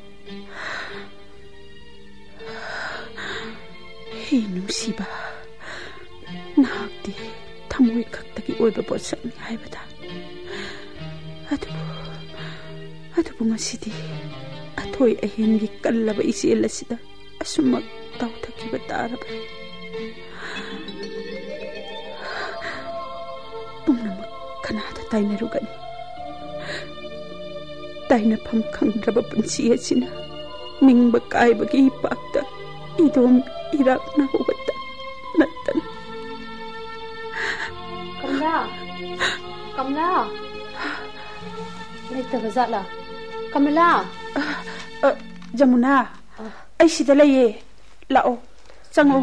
he nusiba nakti thamoi khaktagi oiba posakni haibada adu adu ngasidi athoi ahen gi kallaba isela sida asuma tawthaki batara bara Pumnamak kanada taina rugani. Taina pam khangraba punsi asina. Ningba kai bagi ipakta. Idom irak na hubata. Natan. Kamala. Kamala. ꯂꯩꯇꯕ ꯖꯥꯠꯂꯥ Kamala Jamuna ꯑꯩ ꯁꯤꯗ ꯂꯩꯌꯦ ꯂꯥꯛꯑꯣ ꯆꯪꯉꯣ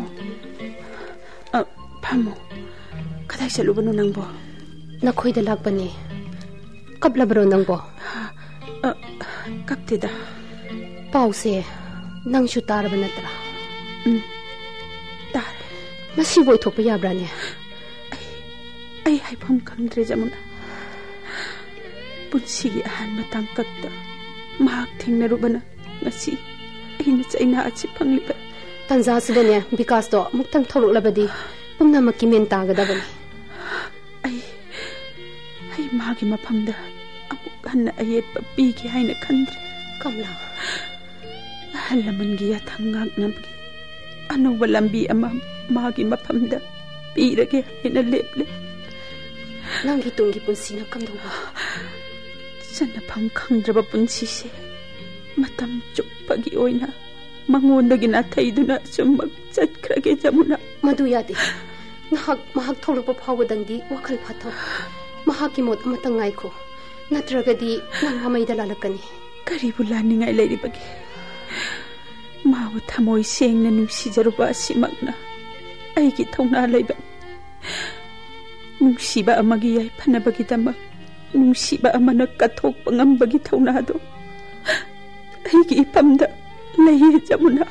ꯐꯝꯃꯣ ꯀꯗꯥꯏ ꯆꯠꯂꯨꯕꯅꯣ ꯅꯪꯕꯣ ꯅꯈꯣꯏꯗ ꯂꯥꯛꯄꯅꯦ ꯀꯞꯂꯕ꯭ꯔꯣ ꯅꯪꯕꯣ ꯀꯞꯇꯦꯗ ꯄꯥꯎꯁꯦ ꯅꯪꯁꯨ ꯇꯥꯔꯕ ꯅꯠꯇ꯭ꯔꯥ ꯎꯝ ꯇꯥꯔꯦ ꯃꯁꯤꯕꯨ ꯑꯣꯏꯊꯣꯛꯄ ꯌꯥꯕ꯭ꯔꯥꯅꯦ ꯑꯩ ꯑꯩ ꯍꯥꯏꯐꯝ ꯈꯪꯗ꯭ꯔꯦ ꯖꯃꯨꯅꯥ ꯄꯨꯟꯁꯤꯒꯤ ꯑꯍꯥꯟꯕ ꯇꯥꯡꯀꯛꯇ ꯃꯍꯥꯛ ꯊꯦꯡꯅꯔꯨꯕꯅ ꯉꯁꯤ ꯑꯩꯅ ꯆꯩꯅꯥ ꯑꯁꯤ ꯐꯪꯂꯤꯕ ꯇꯟꯖꯥꯁꯤꯗꯅꯦ ꯕꯤꯀꯥꯁꯇꯣ ꯑꯃꯨꯛꯇꯪ ꯊꯣꯛꯂꯛꯂꯕꯗꯤ ꯄꯨꯝꯅꯃꯛꯀꯤ ꯃꯦꯟ ꯇꯥꯒꯗꯕꯅꯤ ꯑꯩ ꯑꯩ ꯃꯥꯒꯤ ꯃꯐꯝꯗ ꯑꯃꯨꯛ ꯍꯟꯅ ꯑꯌꯦꯠꯄ ꯄꯤꯒꯦ ꯍꯥꯏꯅ ꯈꯟꯗ꯭ꯔꯦ ꯀꯃꯂꯥ ꯑꯍꯜ ꯂꯃꯟꯒꯤ ꯌꯥꯊꯪ ꯉꯥꯛꯅꯕꯒꯤ ꯑꯅꯧꯕ ꯂꯝꯕꯤ ꯑꯃ ꯃꯥꯒꯤ ꯃꯐꯝꯗ ꯄꯤꯔꯒꯦ ꯍꯥꯏꯅ ꯂꯦꯞꯂꯦ ꯅꯪꯒꯤ ꯇꯨꯡꯒꯤ ꯄꯨꯟꯁꯤꯅ ꯀꯝꯗꯧꯕ ꯆꯟꯅꯐꯝ ꯈꯪꯗ꯭ꯔꯕ ꯄꯨꯟꯁꯤꯁꯦ ꯃꯇꯝ ꯆꯨꯞꯄꯒꯤ ꯑꯣꯏꯅ ꯃꯉꯣꯟꯗꯒꯤ ꯅꯥꯊꯩꯗꯨꯅ ꯁꯨꯝꯃꯛ ꯆꯠꯈ꯭ꯔꯒꯦ ꯖꯃꯨꯅꯥ ꯃꯗꯨ ꯌꯥꯗꯦ ꯅꯍꯥꯛ ꯃꯍꯥꯛ ꯊꯣꯛꯂꯛꯄ ꯐꯥꯎꯕꯗꯪꯗꯤ ꯋꯥꯈꯜ ꯐꯥꯊꯧ ꯃꯍꯥꯛꯀꯤ ꯃꯣꯠ ꯑꯃꯇꯪ ꯉꯥꯏꯈꯣ ꯅꯠꯇ꯭ꯔꯒꯗꯤ ꯅꯪ ꯃꯃꯩꯗ ꯂꯥꯜꯂꯛꯀꯅꯤ ꯀꯔꯤꯕꯨ ꯂꯥꯟꯅꯤꯡꯉꯥꯏ ꯂꯩꯔꯤꯕꯒꯦ ꯃꯥꯕꯨ ꯊꯃꯣꯏ ꯁꯦꯡꯅ ꯅꯨꯡꯁꯤꯖꯔꯨꯕ ꯑꯁꯤꯃꯛꯅ ꯑꯩꯒꯤ ꯊꯧꯅꯥ ꯂꯩꯕꯅꯤ ꯅꯨꯡꯁꯤꯕ ꯑꯃꯒꯤ ꯌꯥꯏꯐꯅꯕꯒꯤꯗꯃꯛ ꯅꯨꯡꯁꯤꯕ ꯑꯃꯅ ꯀꯠꯊꯣꯛꯄ ꯉꯝꯕꯒꯤ ꯊꯧꯅꯥꯗꯣ ꯑꯩꯒꯤ ꯏꯐꯝꯗ ꯂꯩꯌꯦ ꯖꯃꯨꯅꯥ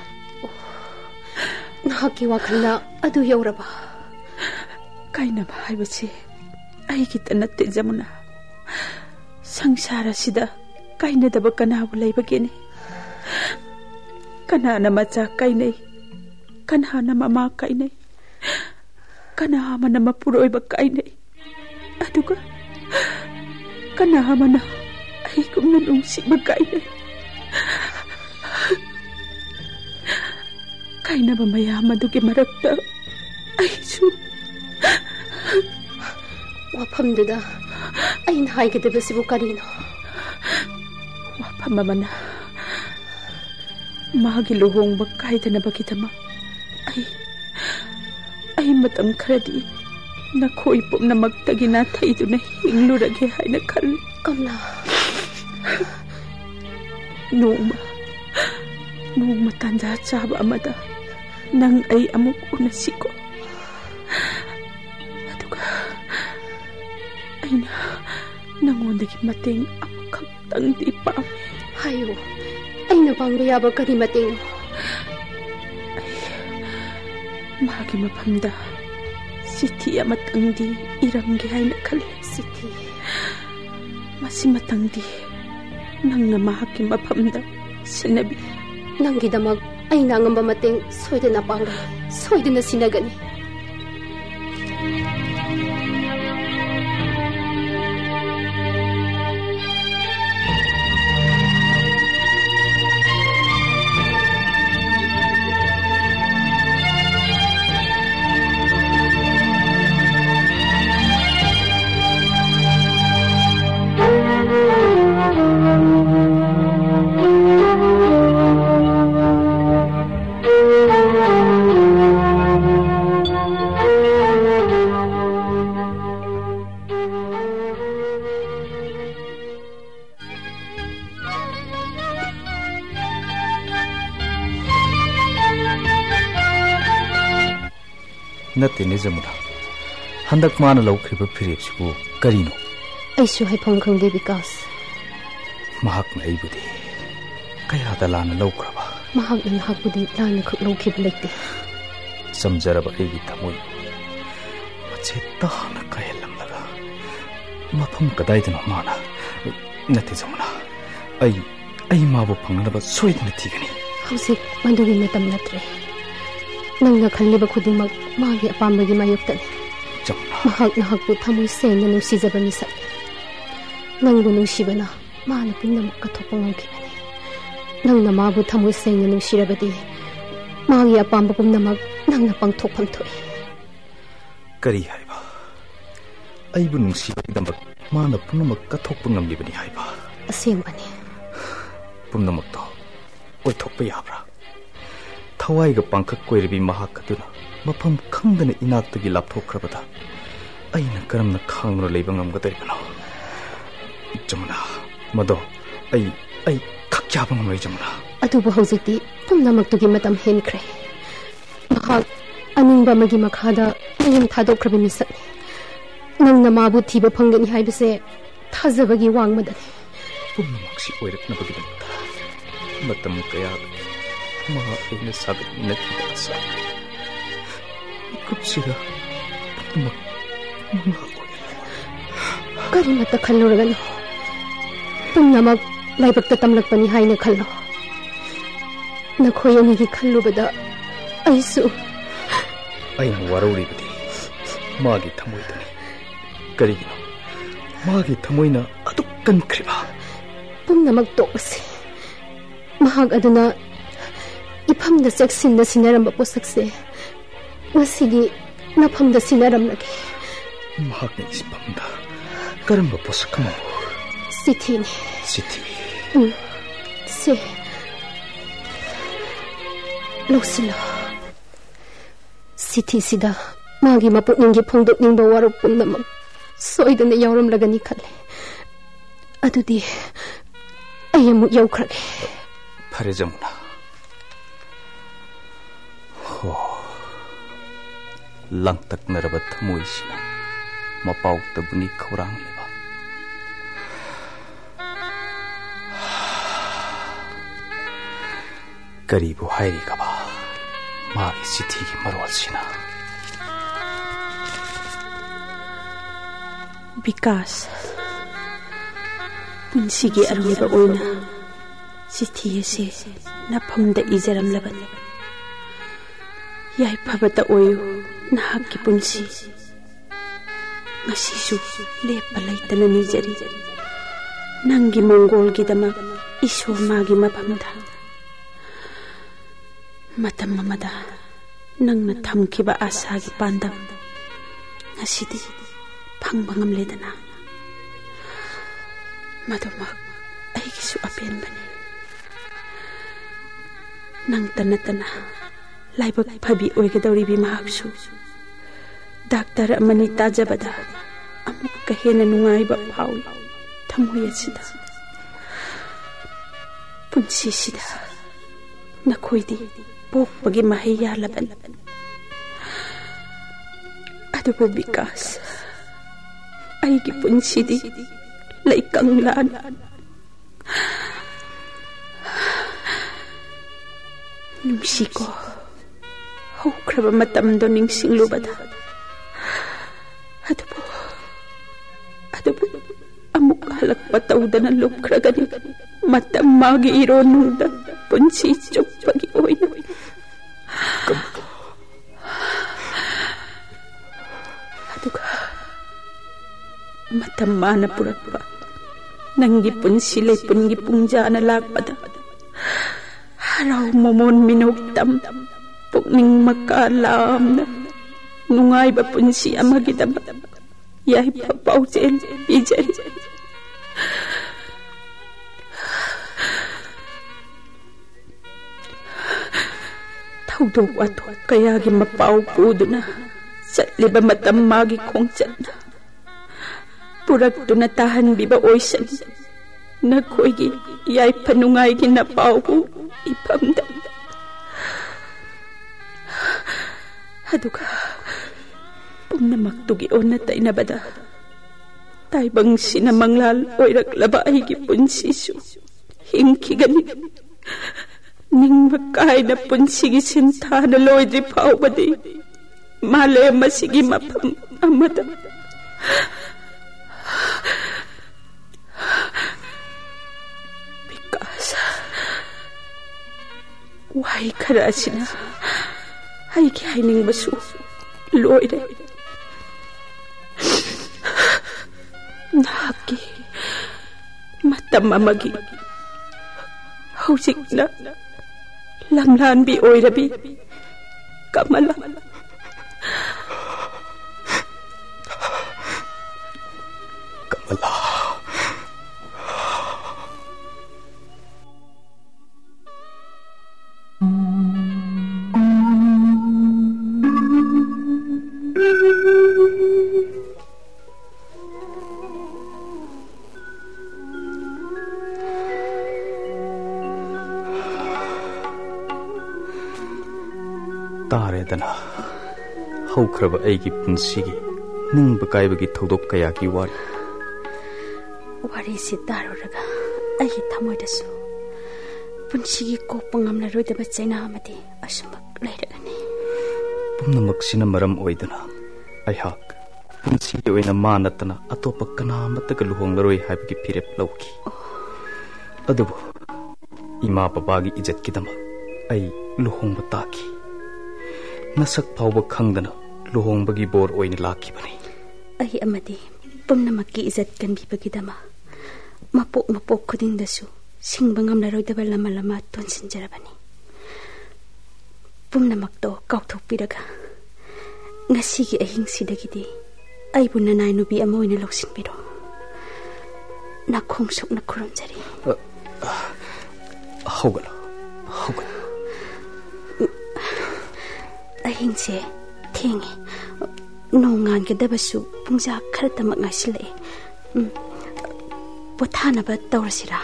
ꯅꯍꯥꯛꯀꯤ ꯋꯥꯈꯜꯅ ꯑꯗꯨ ꯌꯧꯔꯕ ꯀꯥꯏꯅꯕ ꯍꯥꯏꯕꯁꯤ ꯑꯩꯒꯤꯇ ꯅꯠꯇꯦ ꯖꯃꯨꯅꯥ ꯁꯪꯁꯥꯔ ꯑꯁꯤꯗ ꯀꯥꯏꯅꯗꯕ ꯀꯅꯥꯕꯨ ꯂꯩꯕꯒꯦꯅꯤ ꯀꯅꯥꯅ ꯃꯆꯥ ꯀꯥꯏꯅꯩ ꯀꯅꯥꯅ ꯃꯃꯥ ꯀꯥꯏꯅꯩ ꯀꯅꯥ ꯑꯃꯅ ꯃꯄꯨꯔꯣꯏꯕ ꯀꯥꯏꯅꯩ ꯑꯗꯨꯒ ꯀꯅꯥ ꯑꯃꯅ ꯑꯩꯒꯨꯝꯅ ꯅꯨꯡꯁꯤꯕ ꯀꯥꯏꯅꯩ ꯀꯥꯏꯅꯕ ꯃꯌꯥꯝ ꯑꯗꯨꯒꯤ ꯃꯔꯛꯇ ꯑꯩꯁꯨ ꯋꯥꯐꯝꯗꯨꯗ ꯑꯩꯅ ꯍꯥꯏꯒꯗꯕꯁꯤꯕꯨ ꯀꯔꯤꯅꯣ ꯋꯥꯐꯝ ꯑꯃꯅ ꯃꯥꯒꯤ ꯂꯨꯍꯣꯡꯕ ꯀꯥꯏꯗꯅꯕꯒꯤꯗꯃꯛ ꯑꯩ ꯑꯩ ꯃꯇꯝ ꯈꯔꯗꯤ ꯅꯈꯣꯏ ꯄꯨꯝꯅꯃꯛꯇꯒꯤ ꯅꯥꯊꯩꯗꯨꯅ ꯍꯤꯡꯂꯨꯔꯒꯦ ꯍꯥꯏꯅ ꯈꯜꯂꯤ ꯀꯃꯂꯥ ꯅꯣꯡꯃ ꯅꯣꯡꯃ ꯇꯥꯟꯖꯥ ꯆꯥꯕ ꯑꯃꯗ ꯅꯪ ꯑꯩ ꯑꯃꯨꯛ ꯎꯅꯁꯤꯀꯣ ꯑꯗꯨꯒ ꯑꯩꯅ ꯅꯪꯉꯣꯟꯗꯒꯤ ꯃꯇꯦꯡ ꯑꯃꯈꯛꯇꯪꯗꯤ ꯄꯥꯝꯃꯤ ꯍꯥꯏꯌꯨ ꯑꯩꯅ ꯄꯥꯡꯕ ꯌꯥꯕ ꯀꯔꯤ ꯃꯇꯦꯡꯅꯣ ꯑꯩ ꯃꯥꯒꯤ ꯃꯐꯝꯗ ꯆꯤꯊꯤ ꯑꯃꯇꯪꯗꯤ ꯏꯔꯝꯒꯦ ꯍꯥꯏꯅ ꯈꯜꯂꯤ ꯆꯤꯊꯤ ꯃꯁꯤꯃꯇꯪꯗꯤ ꯅꯪꯅ ꯃꯍꯥꯛꯀꯤ ꯃꯐꯝꯗ ꯁꯤꯟꯅꯕꯤ ꯅꯪꯒꯤꯗꯃꯛ ꯑꯩꯅ ꯑꯉꯝꯕ ꯃꯇꯦꯡ ꯁꯣꯏꯗꯅ ꯄꯥꯡꯒꯅꯤ ꯁꯣꯏꯗꯅ ꯁꯤꯟꯅꯒꯅꯤ नत्तेने जमुना हंदक माना लौखिबा फिरेपसिबु करिनो अैसु हाइफम खंगदे बिकास महाक नैबुदि कयादा लाना लौखरबा महाक नहाकबुदि लाना खक लौखिब लेते समजरबा एगी तमोय मचे ताना कयलमलगा मफम कदाइदनो माना नत्ते जमुना अई अई माबु फंगनबा सोइदना थिगनी हौसिक मदुगी मतम नत्रे नंगा खल्लिबा खुदिमक मागी अपामबगी मायोक्तने महाक नहाकबु थमोय सेंना नुसिजबा मिसक नंगबु नुसिबना माना पुनमक कथोपा ngamkhibani नंगना माबु थमोय सेंना नुसिरबदि मागी अपामबा पुनमक नंगना पांगथोकफम थोय करी हाइबा अइबु नुसिबगिदमक माना पुनमक कथोकपा ngamlibani हाइबा असेंबनी पुनमक तो ओइथोकपा याब्रा थवाइगा पांखक कोइरबी महाक अदुना मफम खंगदना इनाक्तगी लापथोखरबदा अइना करमना खांगनो लेबा ngamगदरिबनो Jamuna, mado, ay, ay, kakyaban ng may Jamuna. Atubo hawziti, pumnamaktugi matam henkre. Mahag, aning ba magi makhada, ngayong thadok krabi misat. Nang namabu tiba panggani haibase, thazabagi wang madani. Pumnamak si oirak na pagidanta. Matam kaya, mga ay nasagad na kita sa akin. Ikot sila, pumnamak, mga oirak. Karimata kaluragan ho. Pumnamak, lay pagtatamlag panihay na kalo. Nakoy ang higi kalubada, ay su. Ay ang warauli ba di, magi tamoy dani. Karigino, magi tamoy na adukan kriba. Pumnamak tokasi. Mahag aduna, ipamda saksin na sinaramba po sakse. Masigi, napamda sinaram lagi. Mahag na ispamda, karamba po sa kamo. Siti ni. Siti. Hmm, si. Losila. Siti sida, magi maputningi pongdot ning bawarok pumnamak. Soida na yawram lagani kale. Adudi, ayamu yawkrage. Pare Jamuna. Ho. Langtak narabat tamoy sina. Mapaw tabuni kaurang liba. Karibu hairi ka ba? Magi sitigi marwal sina. Bikash. Punsigi arungiba oina. Sitigi se napamda izaram laban. Yai pabata oyo nahaki punsi. Ngasisu lepa laytana nijari. Nangi Mongol gidamak iso magi mapamda. Matam mamada nang natamkiba asagi pandam. Ngasidi pangbangam ledana. Madumak ay gisu apian bani. Nang tanatana laibag pabi oigadawri bimahagsu. Daktar amani tajabada amuk kahena nungayba pawi tamuya sida. Punsi sida nakoydi pokpagi mahiya laban. Adubo Bikash, ay gipunsidi laikang laan. Numsi ko, hukraba matamdo ning singlubada. Adubo, adubo, amuk halak patawda ng lukragani. Matamagi ironunda, punsi chok pagi oina. Aduga, matamana purakpa. Nanggipun sila'y punggipungja na lakpada. Haraw momon minugtam. Pukning makalam na. Nungay ba punsi amagidam. Yay papausin, pijay. Tawdo ato kaya gimapau pudo na. Sa liba matamagi kong tiyan na. Purag tunatahan biba oysan. Nakoy gi yay panungay ginapau ko ipamda. Haduga, pumnamaktugi o natay na bada. Taibangsina Manglan Oirakpa ay gipunsisu. Hingkigani. Ning makay na punsigi sinta na loydri pao badi. Malay masigi mapam amada. Bikash. Why karasina? Ay kaya ning basu. Loydri. Naki. Matamamagi. Hausik na. Lamlan bi oirabi. Kamala. Kamala. ꯇꯥꯔꯦꯗꯅ ꯍꯧꯈ꯭ꯔꯕ ꯑꯩꯒꯤ ꯄꯨꯟꯁꯤꯒꯤ ꯅꯤꯡꯕ ꯀꯥꯏꯕꯒꯤ ꯊꯧꯗꯣꯛ ꯀꯌꯥꯒꯤ ꯋꯥꯔꯤ ꯋꯥꯔꯤꯁꯤ ꯇꯥꯔꯨꯔꯒ ꯑꯩꯒꯤ ꯊꯃꯣꯏꯗꯁꯨ ꯄꯨꯟꯁꯤꯒꯤ ꯀꯣꯛꯄ ꯉꯝꯂꯔꯣꯏꯗꯕ ꯆꯩꯅꯥ ꯑꯃꯗꯤ ꯑꯁꯨꯃꯛ ꯂꯩꯔꯒꯅꯤ ꯄꯨꯝꯅꯃꯛꯁꯤꯅ ꯃꯔꯝ ꯑꯣꯏꯗꯨꯅ ꯑꯩꯍꯥꯛ ꯄꯨꯟꯁꯤꯒꯤ ꯑꯣꯏꯅ ꯃꯥ ꯅꯠꯇꯅ ꯑꯇꯣꯞꯄ ꯀꯅꯥꯃꯠꯇꯒ ꯂꯨꯍꯣꯡꯂꯔꯣꯏ ꯍꯥꯏꯕꯒꯤ ꯐꯤꯔꯦꯞ ꯂꯧꯈꯤ ꯑꯗꯨꯕꯨ ꯏꯃꯥ ꯕꯕꯥꯒꯤ ꯏꯖꯠꯀꯤꯗꯃꯛ ꯑꯩ ꯂꯨꯍꯣꯡꯕ ꯇꯥꯈꯤ ꯅꯁꯛ ꯐꯥꯎꯕ ꯈꯪꯗꯅ ꯂꯨꯍꯣꯡꯕꯒꯤ ꯕꯣꯔ ꯑꯣꯏꯅ ꯂꯥꯛꯈꯤꯕꯅꯤ ꯑꯩ ꯑꯃꯗꯤ ꯄꯨꯝꯅꯃꯛꯀꯤ ꯏꯖꯠ ꯀꯟꯕꯤꯕꯒꯤꯗꯃꯛ ꯃꯄꯣꯛ ꯃꯄꯣꯛ ꯈꯨꯗꯤꯡꯗꯁꯨ ꯁꯤꯡꯕ ꯉꯝꯂꯔꯣꯏꯗꯕ ꯂꯃꯜ ꯑꯃ ꯇꯣꯟꯁꯤꯟꯖꯔꯕꯅꯤ ꯄꯨꯝꯅꯃꯛꯇꯣ ꯀꯥꯎꯊꯣꯛꯄꯤꯔꯒ ꯉꯁꯤꯒꯤ ꯑꯍꯤꯡꯁꯤꯗꯒꯤꯗꯤ ꯑꯩꯕꯨ ꯅꯅꯥꯏ ꯅꯨꯄꯤ ꯑꯃ ꯑꯣꯏꯅ ꯂꯧꯁꯤꯟꯕꯤꯔꯣ ꯅꯈꯣꯡ ꯁꯣꯛꯅ ꯈꯨꯔꯨꯝꯖꯔꯤ ꯍꯧꯒꯠꯂꯣ ꯍꯧꯒꯠꯂꯣ ꯑꯍꯤꯡꯁꯦ ꯊꯦꯡꯉꯦ ꯅꯣꯡ ꯉꯥꯟꯒꯗꯕꯁꯨ ꯄꯨꯡꯖꯥ ꯈꯔꯇꯃꯛ ꯉꯥꯏꯁꯤꯜꯂꯛꯑꯦ ꯄꯣꯊꯥꯅꯕ ꯇꯧꯔꯁꯤꯔꯥ